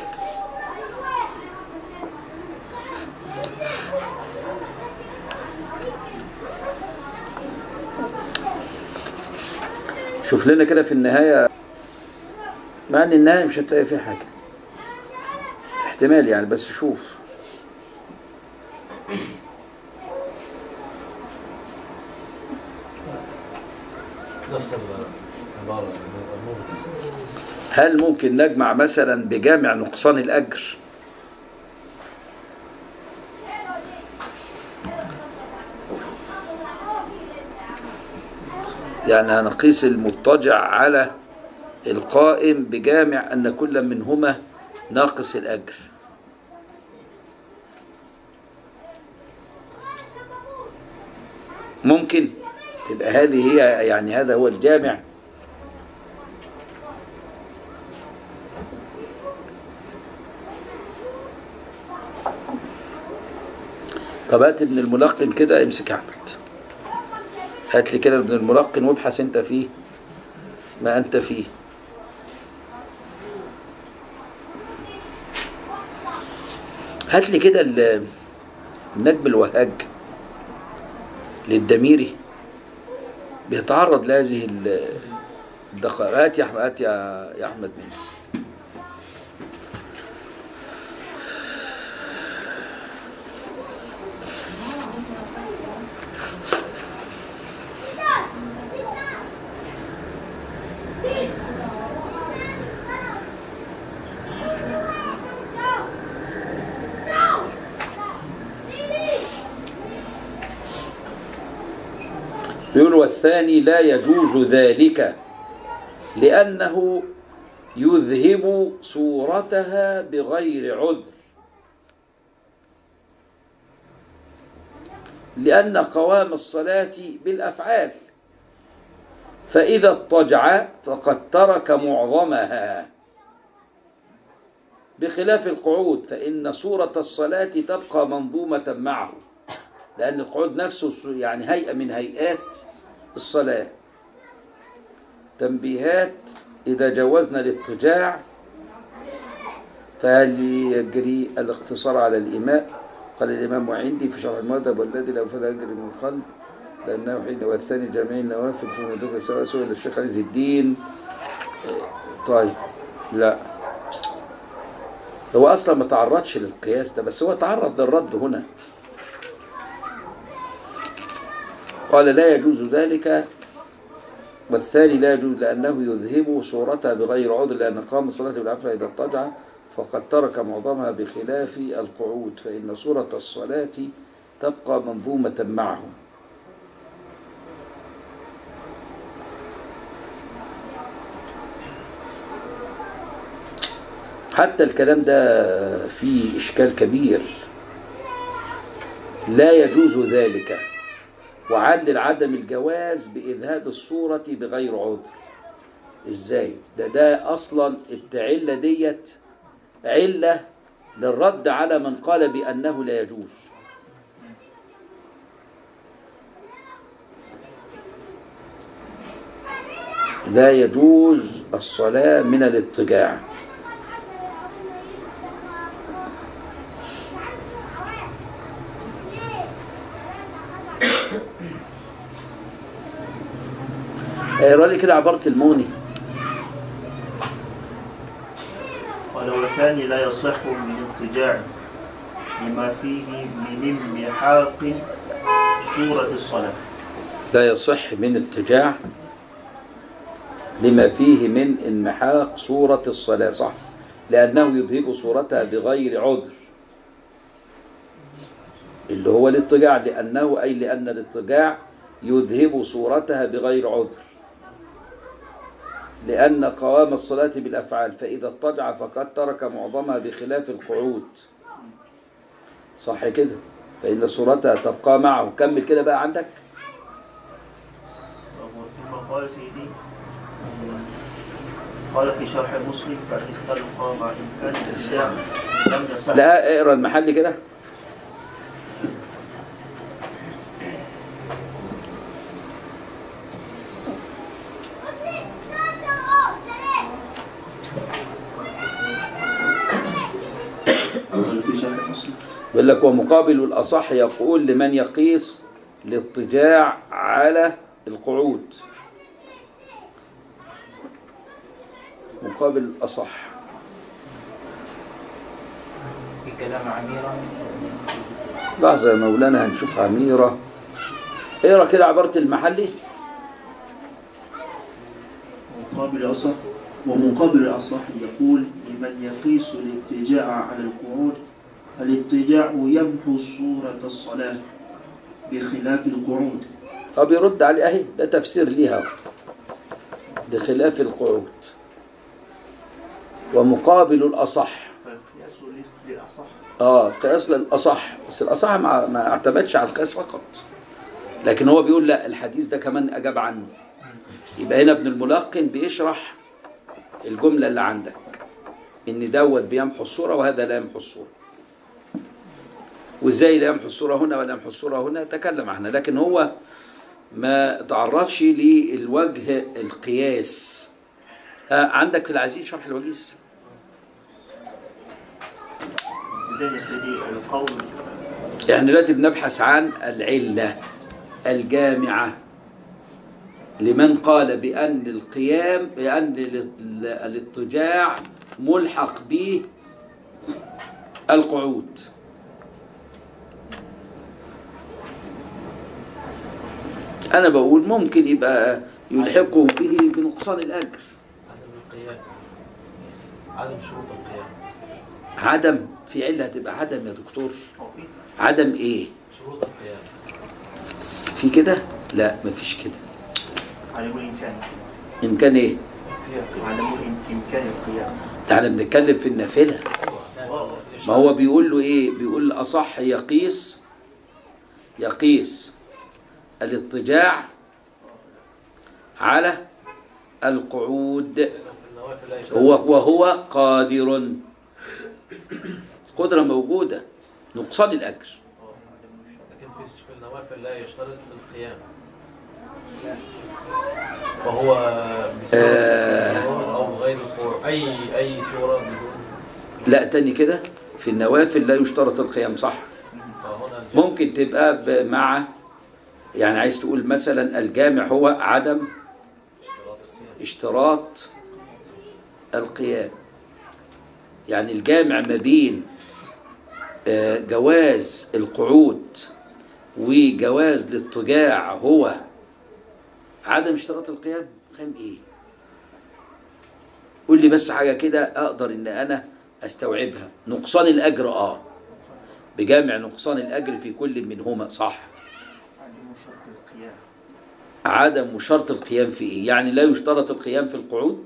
شوف لنا كده في النهاية، مع ان النهاية مش هتلاقي فيه حاجة احتمال يعني، بس شوف. نفس العبارة. هل ممكن نجمع مثلا بجامع نقصان الأجر؟ يعني هنقيس المضطجع على القائم بجامع أن كل منهما ناقص الأجر. ممكن تبقى هذه هي، يعني هذا هو الجامع. طب هات ابن الملقن كده، امسك يا احمد، هات لي كده ابن الملقن وابحث انت فيه ما انت فيه. هات لي كده النجم الوهاج للدميري بيتعرض لهذه الدقائق. هات يا احمد، هات يا احمد مني. بيقول والثاني لا يجوز ذلك لأنه يذهب صورتها بغير عذر، لأن قوام الصلاة بالأفعال، فإذا اضطجع فقد ترك معظمها، بخلاف القعود فإن صورة الصلاة تبقى منظومة معه، لأن القعود نفسه يعني هيئة من هيئات الصلاة. تنبيهات: إذا جوزنا الاضطجاع فهل يجري الاقتصار على الإماء؟ قال الإمام وعندي في شرح المذهب والذي لا فلا يجري من القلب لأنه حين والثاني جميع النوافل في مدرسة سواء سئل الشيخ عز الدين. طيب لا، هو أصلا ما تعرضش للقياس ده، بس هو تعرض للرد هنا. قال لا يجوز ذلك، والثاني لا يجوز لأنه يذهب صورتها بغير عذر، لأن قام الصلاة بالعفو إذا اضطجع فقد ترك معظمها بخلاف القعود، فإن صورة الصلاة تبقى منظومة معه. حتى الكلام ده فيه إشكال كبير، لا يجوز ذلك، وعلل عدم الجواز بإذهاب الصورة بغير عذر. إزاي؟ ده ده أصلا التعلة ديت علة للرد على من قال بأنه لا يجوز. لا يجوز الصلاة من الاضطجاع. اقرا لي كده عبارة الموني. قال والثاني لا يصح من اضطجاع لما فيه من انمحاق صورة الصلاة. لا يصح من اضطجاع لما فيه من انمحاق صورة الصلاة، صح، لأنه يذهب صورتها بغير عذر، اللي هو الاضطجاع، لأنه أي لأن الاضطجاع يذهب صورتها بغير عذر، لأن قوام الصلاة بالأفعال، فإذا اضطجع فقد ترك معظمها بخلاف القعود، صح كده، فإن صورتها تبقى معه. كمل كده بقى عندك. ثم قال سيدي قال في شرح مسلم فإن استلقى مع إمكان الابتداع لم يصح. لا اقرا المحل كده. بيقول لك ومقابل الأصح يقول لمن يقيس الاضطجاع على القعود. مقابل الأصح في كلام عميرة. لحظة يا مولانا هنشوف عميرة. اقرا كده عبارة المحلي. مقابل الأصح ومقابل الأصح يقول لمن يقيس الاضطجاع على القعود الاضطجاع يمحو صورة الصلاة بخلاف القعود. طب يرد عليه اهي، ده تفسير ليها بخلاف القعود. ومقابل الأصح فالقياس للأصح. اه القياس للأصح، بس الأصح ما, ما اعتمدش على القياس فقط، لكن هو بيقول لا الحديث ده كمان أجاب عنه. يبقى هنا ابن الملقن بيشرح الجملة اللي عندك إن دوت بيمحو الصورة وهذا لا يمحو الصورة، وإزاي لا يمحو الصورة هنا ولا يمحو الصورة هنا تكلم عنها، لكن هو ما تعرضش للوجه القياس. آه عندك في العزيز شرح الوجيز. يعني دلوقتي بنبحث عن العلة الجامعة لمن قال بأن القيام بأن الاضطجاع ملحق به القعود. أنا بقول ممكن يبقى يلحقه به بنقصان الأجر. عدم القيام، عدم شروط القيام. عدم في علة هتبقى عدم يا دكتور. عدم إيه؟ شروط القيام. في كده؟ لا مفيش كده. عدم الإمكان. إمكان إيه؟ عدم إمكان القيام. تعالى بنتكلم في النافلة. ما هو بيقول له إيه؟ بيقول أصح يقيس يقيس الاضطجاع على القعود هو وهو قادر، قدرة موجودة، نقصان الأجر. لكن في النوافل لا يشترط القيام، فهو بسبب آه أو غير القوع أي أي صورة بدون. لا تاني كده، في النوافل لا يشترط القيام، صح. ممكن تبقى مع، يعني عايز تقول مثلا الجامع هو عدم اشتراط القيام، يعني الجامع ما بين جواز القعود وجواز الاضطجاع هو عدم اشتراط القيام. قيام ايه؟ قول لي بس حاجة كده اقدر ان انا أستوعبها. نقصان الأجر آه بجامع نقصان الأجر في كل منهما صح. عدم شرط القيام في إيه؟ يعني لا يشترط القيام في القعود؟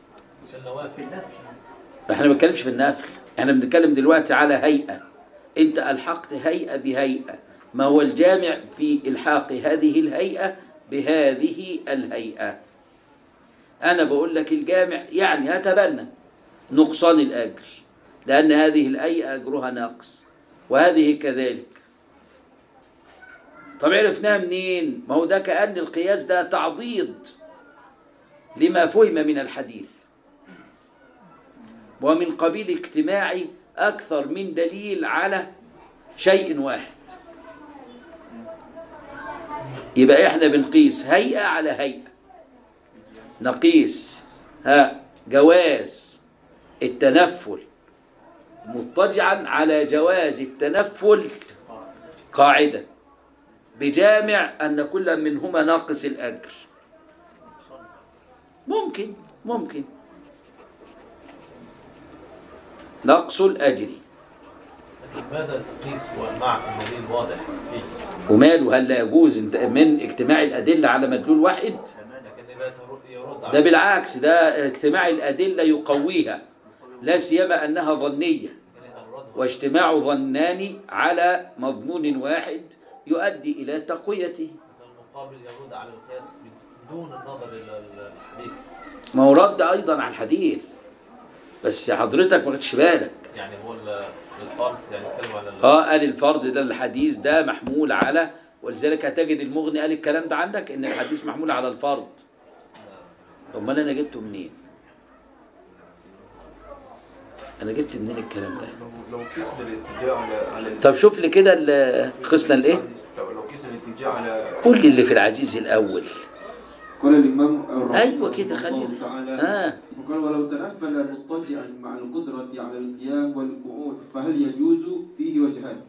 احنا ما بنتكلمش في النفل، احنا بنتكلم دلوقتي على هيئة. انت ألحقت هيئة بهيئة، ما هو الجامع في إلحاق هذه الهيئة بهذه الهيئة؟ أنا بقول لك الجامع يعني هتبنى نقصان الأجر، لأن هذه الهيئة أجرها ناقص وهذه كذلك. طب عرفناها منين؟ ما هو ده كأن القياس ده تعضيد لما فهم من الحديث، ومن قبيل اجتماعي أكثر من دليل على شيء واحد. يبقى إحنا بنقيس هيئة على هيئة، نقيس ها جواز التنفل مضطجعا على جواز التنفل قاعدة بجامع أن كل منهما ناقص الأجر. ممكن ممكن نقص الأجر. ماذا تقيس ومعك دليل واضح فيه؟ وماله؟ هل لا يجوز من اجتماع الأدلة على مدلول واحد؟ ده بالعكس، ده اجتماع الأدلة يقويها، لا سيما أنها ظنية، واجتماع ظنان على مضمون واحد يؤدي إلى تقويته. المقابل يرد على القياس بدون النظر إلى الحديث. ما هو رد أيضا على الحديث، بس حضرتك ما خدتش بالك. يعني هو الفرد يعني يتكلم على اه قال الفرد ده الحديث ده محمول على، ولذلك هتجد المغني قال الكلام ده عندك ان الحديث محمول على الفرد. امال انا جبته منين؟ انا جبت منين الكلام ده؟ لو قسنا الاتجاه على على طب شوف لي كده قسنا الايه؟ لو قسنا الاتجاه على قول لي اللي في العزيز الاول. قال الإمام أيوة كده خلينا آه. وقال ولو تنفل مضطجعا مع القدرة على القيام والقعود فهل يجوز؟ فيه وجهان،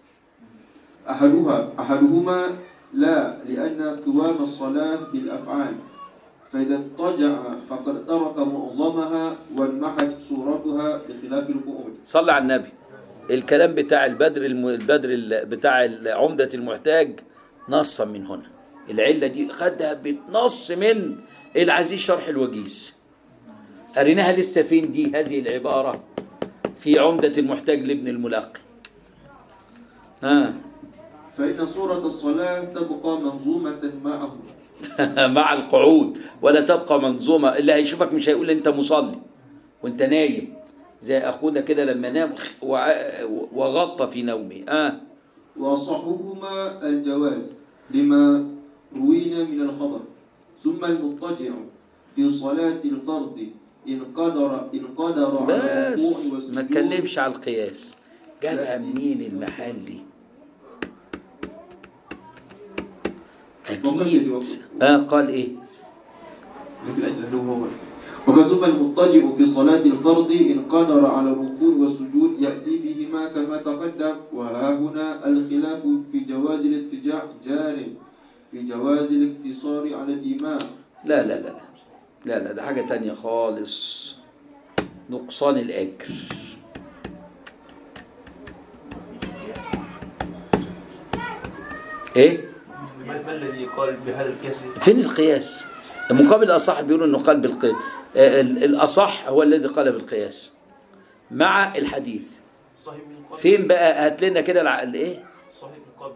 أحدها أحدهما لا، لأن قوام الصلاة بالأفعال، فإذا اضطجع فقد ترك معظمها وانمحت صورتها بخلاف القعود. صلى على النبي. الكلام بتاع البدر الم... البدر بتاع عمدة المحتاج نصا من هنا، العلة دي خدها بتنص من العزيز شرح الوجيز. قريناها لسه فين دي هذه العبارة؟ في عمدة المحتاج لابن الملاقي. ها فإن صورة الصلاة تبقى منظومة معه مع القعود، ولا تبقى منظومة. اللي هيشوفك مش هيقول انت مصلي وانت نايم، زي أخونا كده لما نام وغطى في نومه. آه. وأصحهما الجواز لما روينا من الخبر. ثم المضطجع في صلاة الفرض إن قدر إن قدر على الركوع والسجود. ما اتكلمش على القياس، جابها منين المحلي؟ أكيد. آه قال إيه؟ وقد ثم المضطجع في صلاة الفرض إن قدر على الركوع والسجود يأتي بهما كما تقدم. وها هنا الخلاف في جواز الاتجاع جار في جواز الاقتصار على الإمام. لا لا لا لا لا ده حاجة تانية خالص. نقصان الأجر. إيه؟ ما الذي قال بهذا القياس؟ فين القياس؟ المقابل الأصح بيقولوا إنه قال بالقياس. الأصح هو الذي قال بالقياس مع الحديث. فين بقى؟ هات لنا كده العقل إيه؟ صحيح المقابل.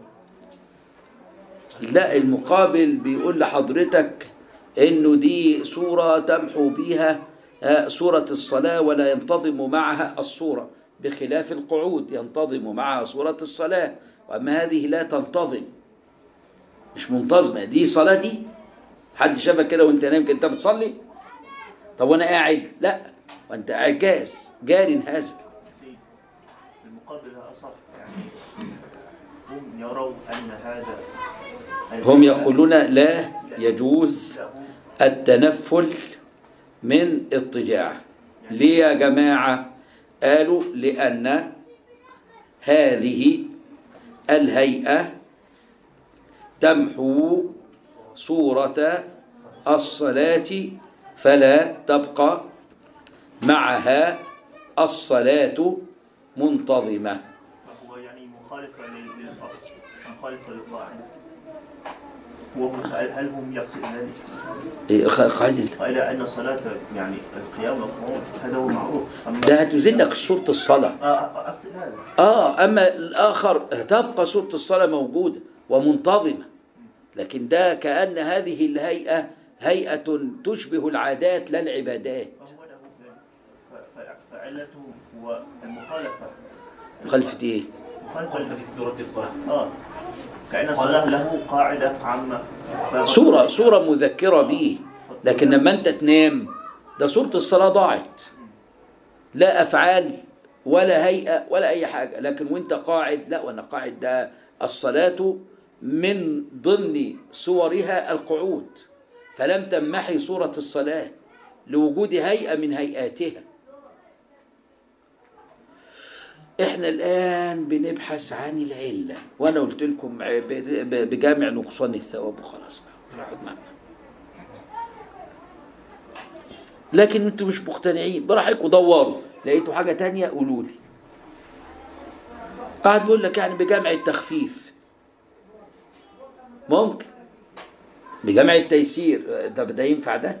لا المقابل بيقول لحضرتك إنه دي صورة تمحو بيها صورة الصلاة ولا ينتظم معها الصورة، بخلاف القعود ينتظم معها صورة الصلاة، وأما هذه لا تنتظم، مش منتظمة. دي صلاة دي حد شافك كده وانت نايم انت بتصلي؟ طب وانا قاعد؟ لا، وانت قاعد جاز جار هذا. المقابل أصح، يعني هم يرون أن هذا هم يقولون لا يجوز التنفل من اضطجاع. ليه يا جماعة؟ قالوا لأن هذه الهيئة تمحو صورة الصلاة فلا تبقى معها الصلاة منتظمة. هو يعني مخالفة للأصل، مخالفة للقاعدة. هل هم يقصد ذلك؟ قاعدة قال أن صلاة يعني القيام والقعود هذا هو معروف. ده هتزلك صورة الصلاة. آه أقصد هذا. آه أما الآخر تبقى صورة الصلاة موجودة ومنتظمة، لكن ده كأن هذه الهيئة هيئة تشبه العادات لا العبادات. فعلته هو المخالفة. مخالفة إيه؟ مخالفة لسورة الصلاة. آه كأن الصلاة له قاعدة عامة. صورة صورة مذكرة به، لكن لما أنت تنام ده صورة الصلاة ضاعت، لا أفعال ولا هيئة ولا أي حاجة. لكن وأنت قاعد، لا وأنا قاعد، ده الصلاة من ضمن صورها القعود، فلم تمحي صورة الصلاة لوجود هيئة من هيئاتها. احنا الآن بنبحث عن العلة، وأنا قلت لكم بجامع نقصان الثواب وخلاص راحت معنا. لكن انتوا مش مقتنعين، براحتكم دوروا، لقيتوا حاجة تانية قولوا لي. قاعد بيقول لك يعني بجامع التخفيف ممكن، بجامع التيسير، طب ده ينفع ده؟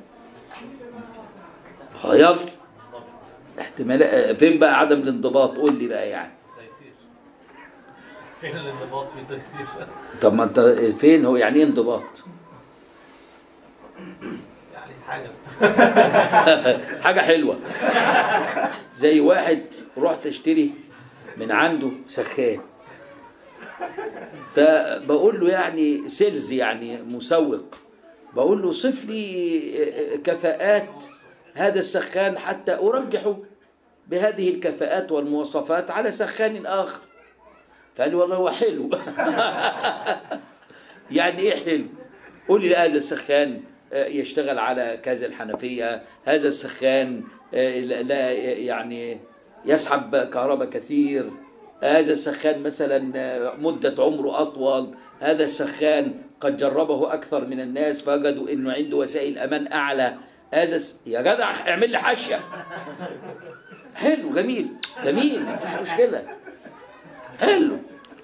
اه يلا احتمال. فين بقى عدم الانضباط؟ قول لي بقى يعني. تيسير. فين الانضباط في التيسير؟ طب ما انت فين هو يعني ايه انضباط؟ يعني حاجة حاجة حلوة. زي واحد رحت اشتري من عنده سخان، فبقول له يعني سيلز يعني مسوق، بقول له صف لي كفاءات هذا السخان حتى أرجحه بهذه الكفاءات والمواصفات على سخان آخر. فقال لي والله هو حلو. يعني إيه حلو؟ قول لي هذا السخان يشتغل على كذا الحنفية، هذا السخان لا يعني يسحب كهرباء كثير، هذا السخان مثلا مدة عمره أطول، هذا السخان قد جربه أكثر من الناس فوجدوا إنه عنده وسائل أمان أعلى. هذا س... يا جدع اعمل لي حاشية. حلو جميل جميل مفيش مشكلة، حلو.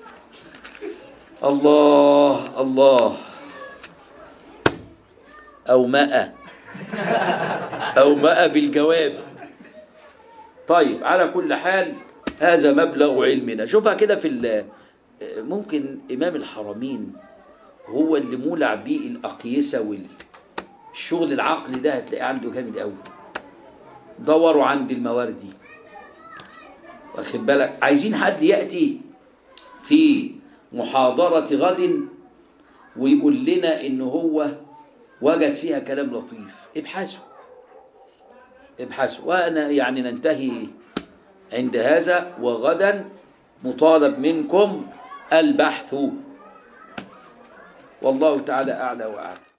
الله الله. أو ماء أو ماء بالجواب. طيب على كل حال هذا مبلغ علمنا. شوفها كده في ممكن إمام الحرمين هو اللي مولع بيه الأقيسة والشغل العقلي ده، هتلاقيه عنده جامد قوي. دوروا عند المواردي، واخد بالك؟ عايزين حد يأتي في محاضرة غد ويقول لنا إنه هو وجد فيها كلام لطيف. ابحثوا ابحثوا. وأنا يعني ننتهي عند هذا، وغدا مطالب منكم البحث. والله تعالى أعلى وأعلم.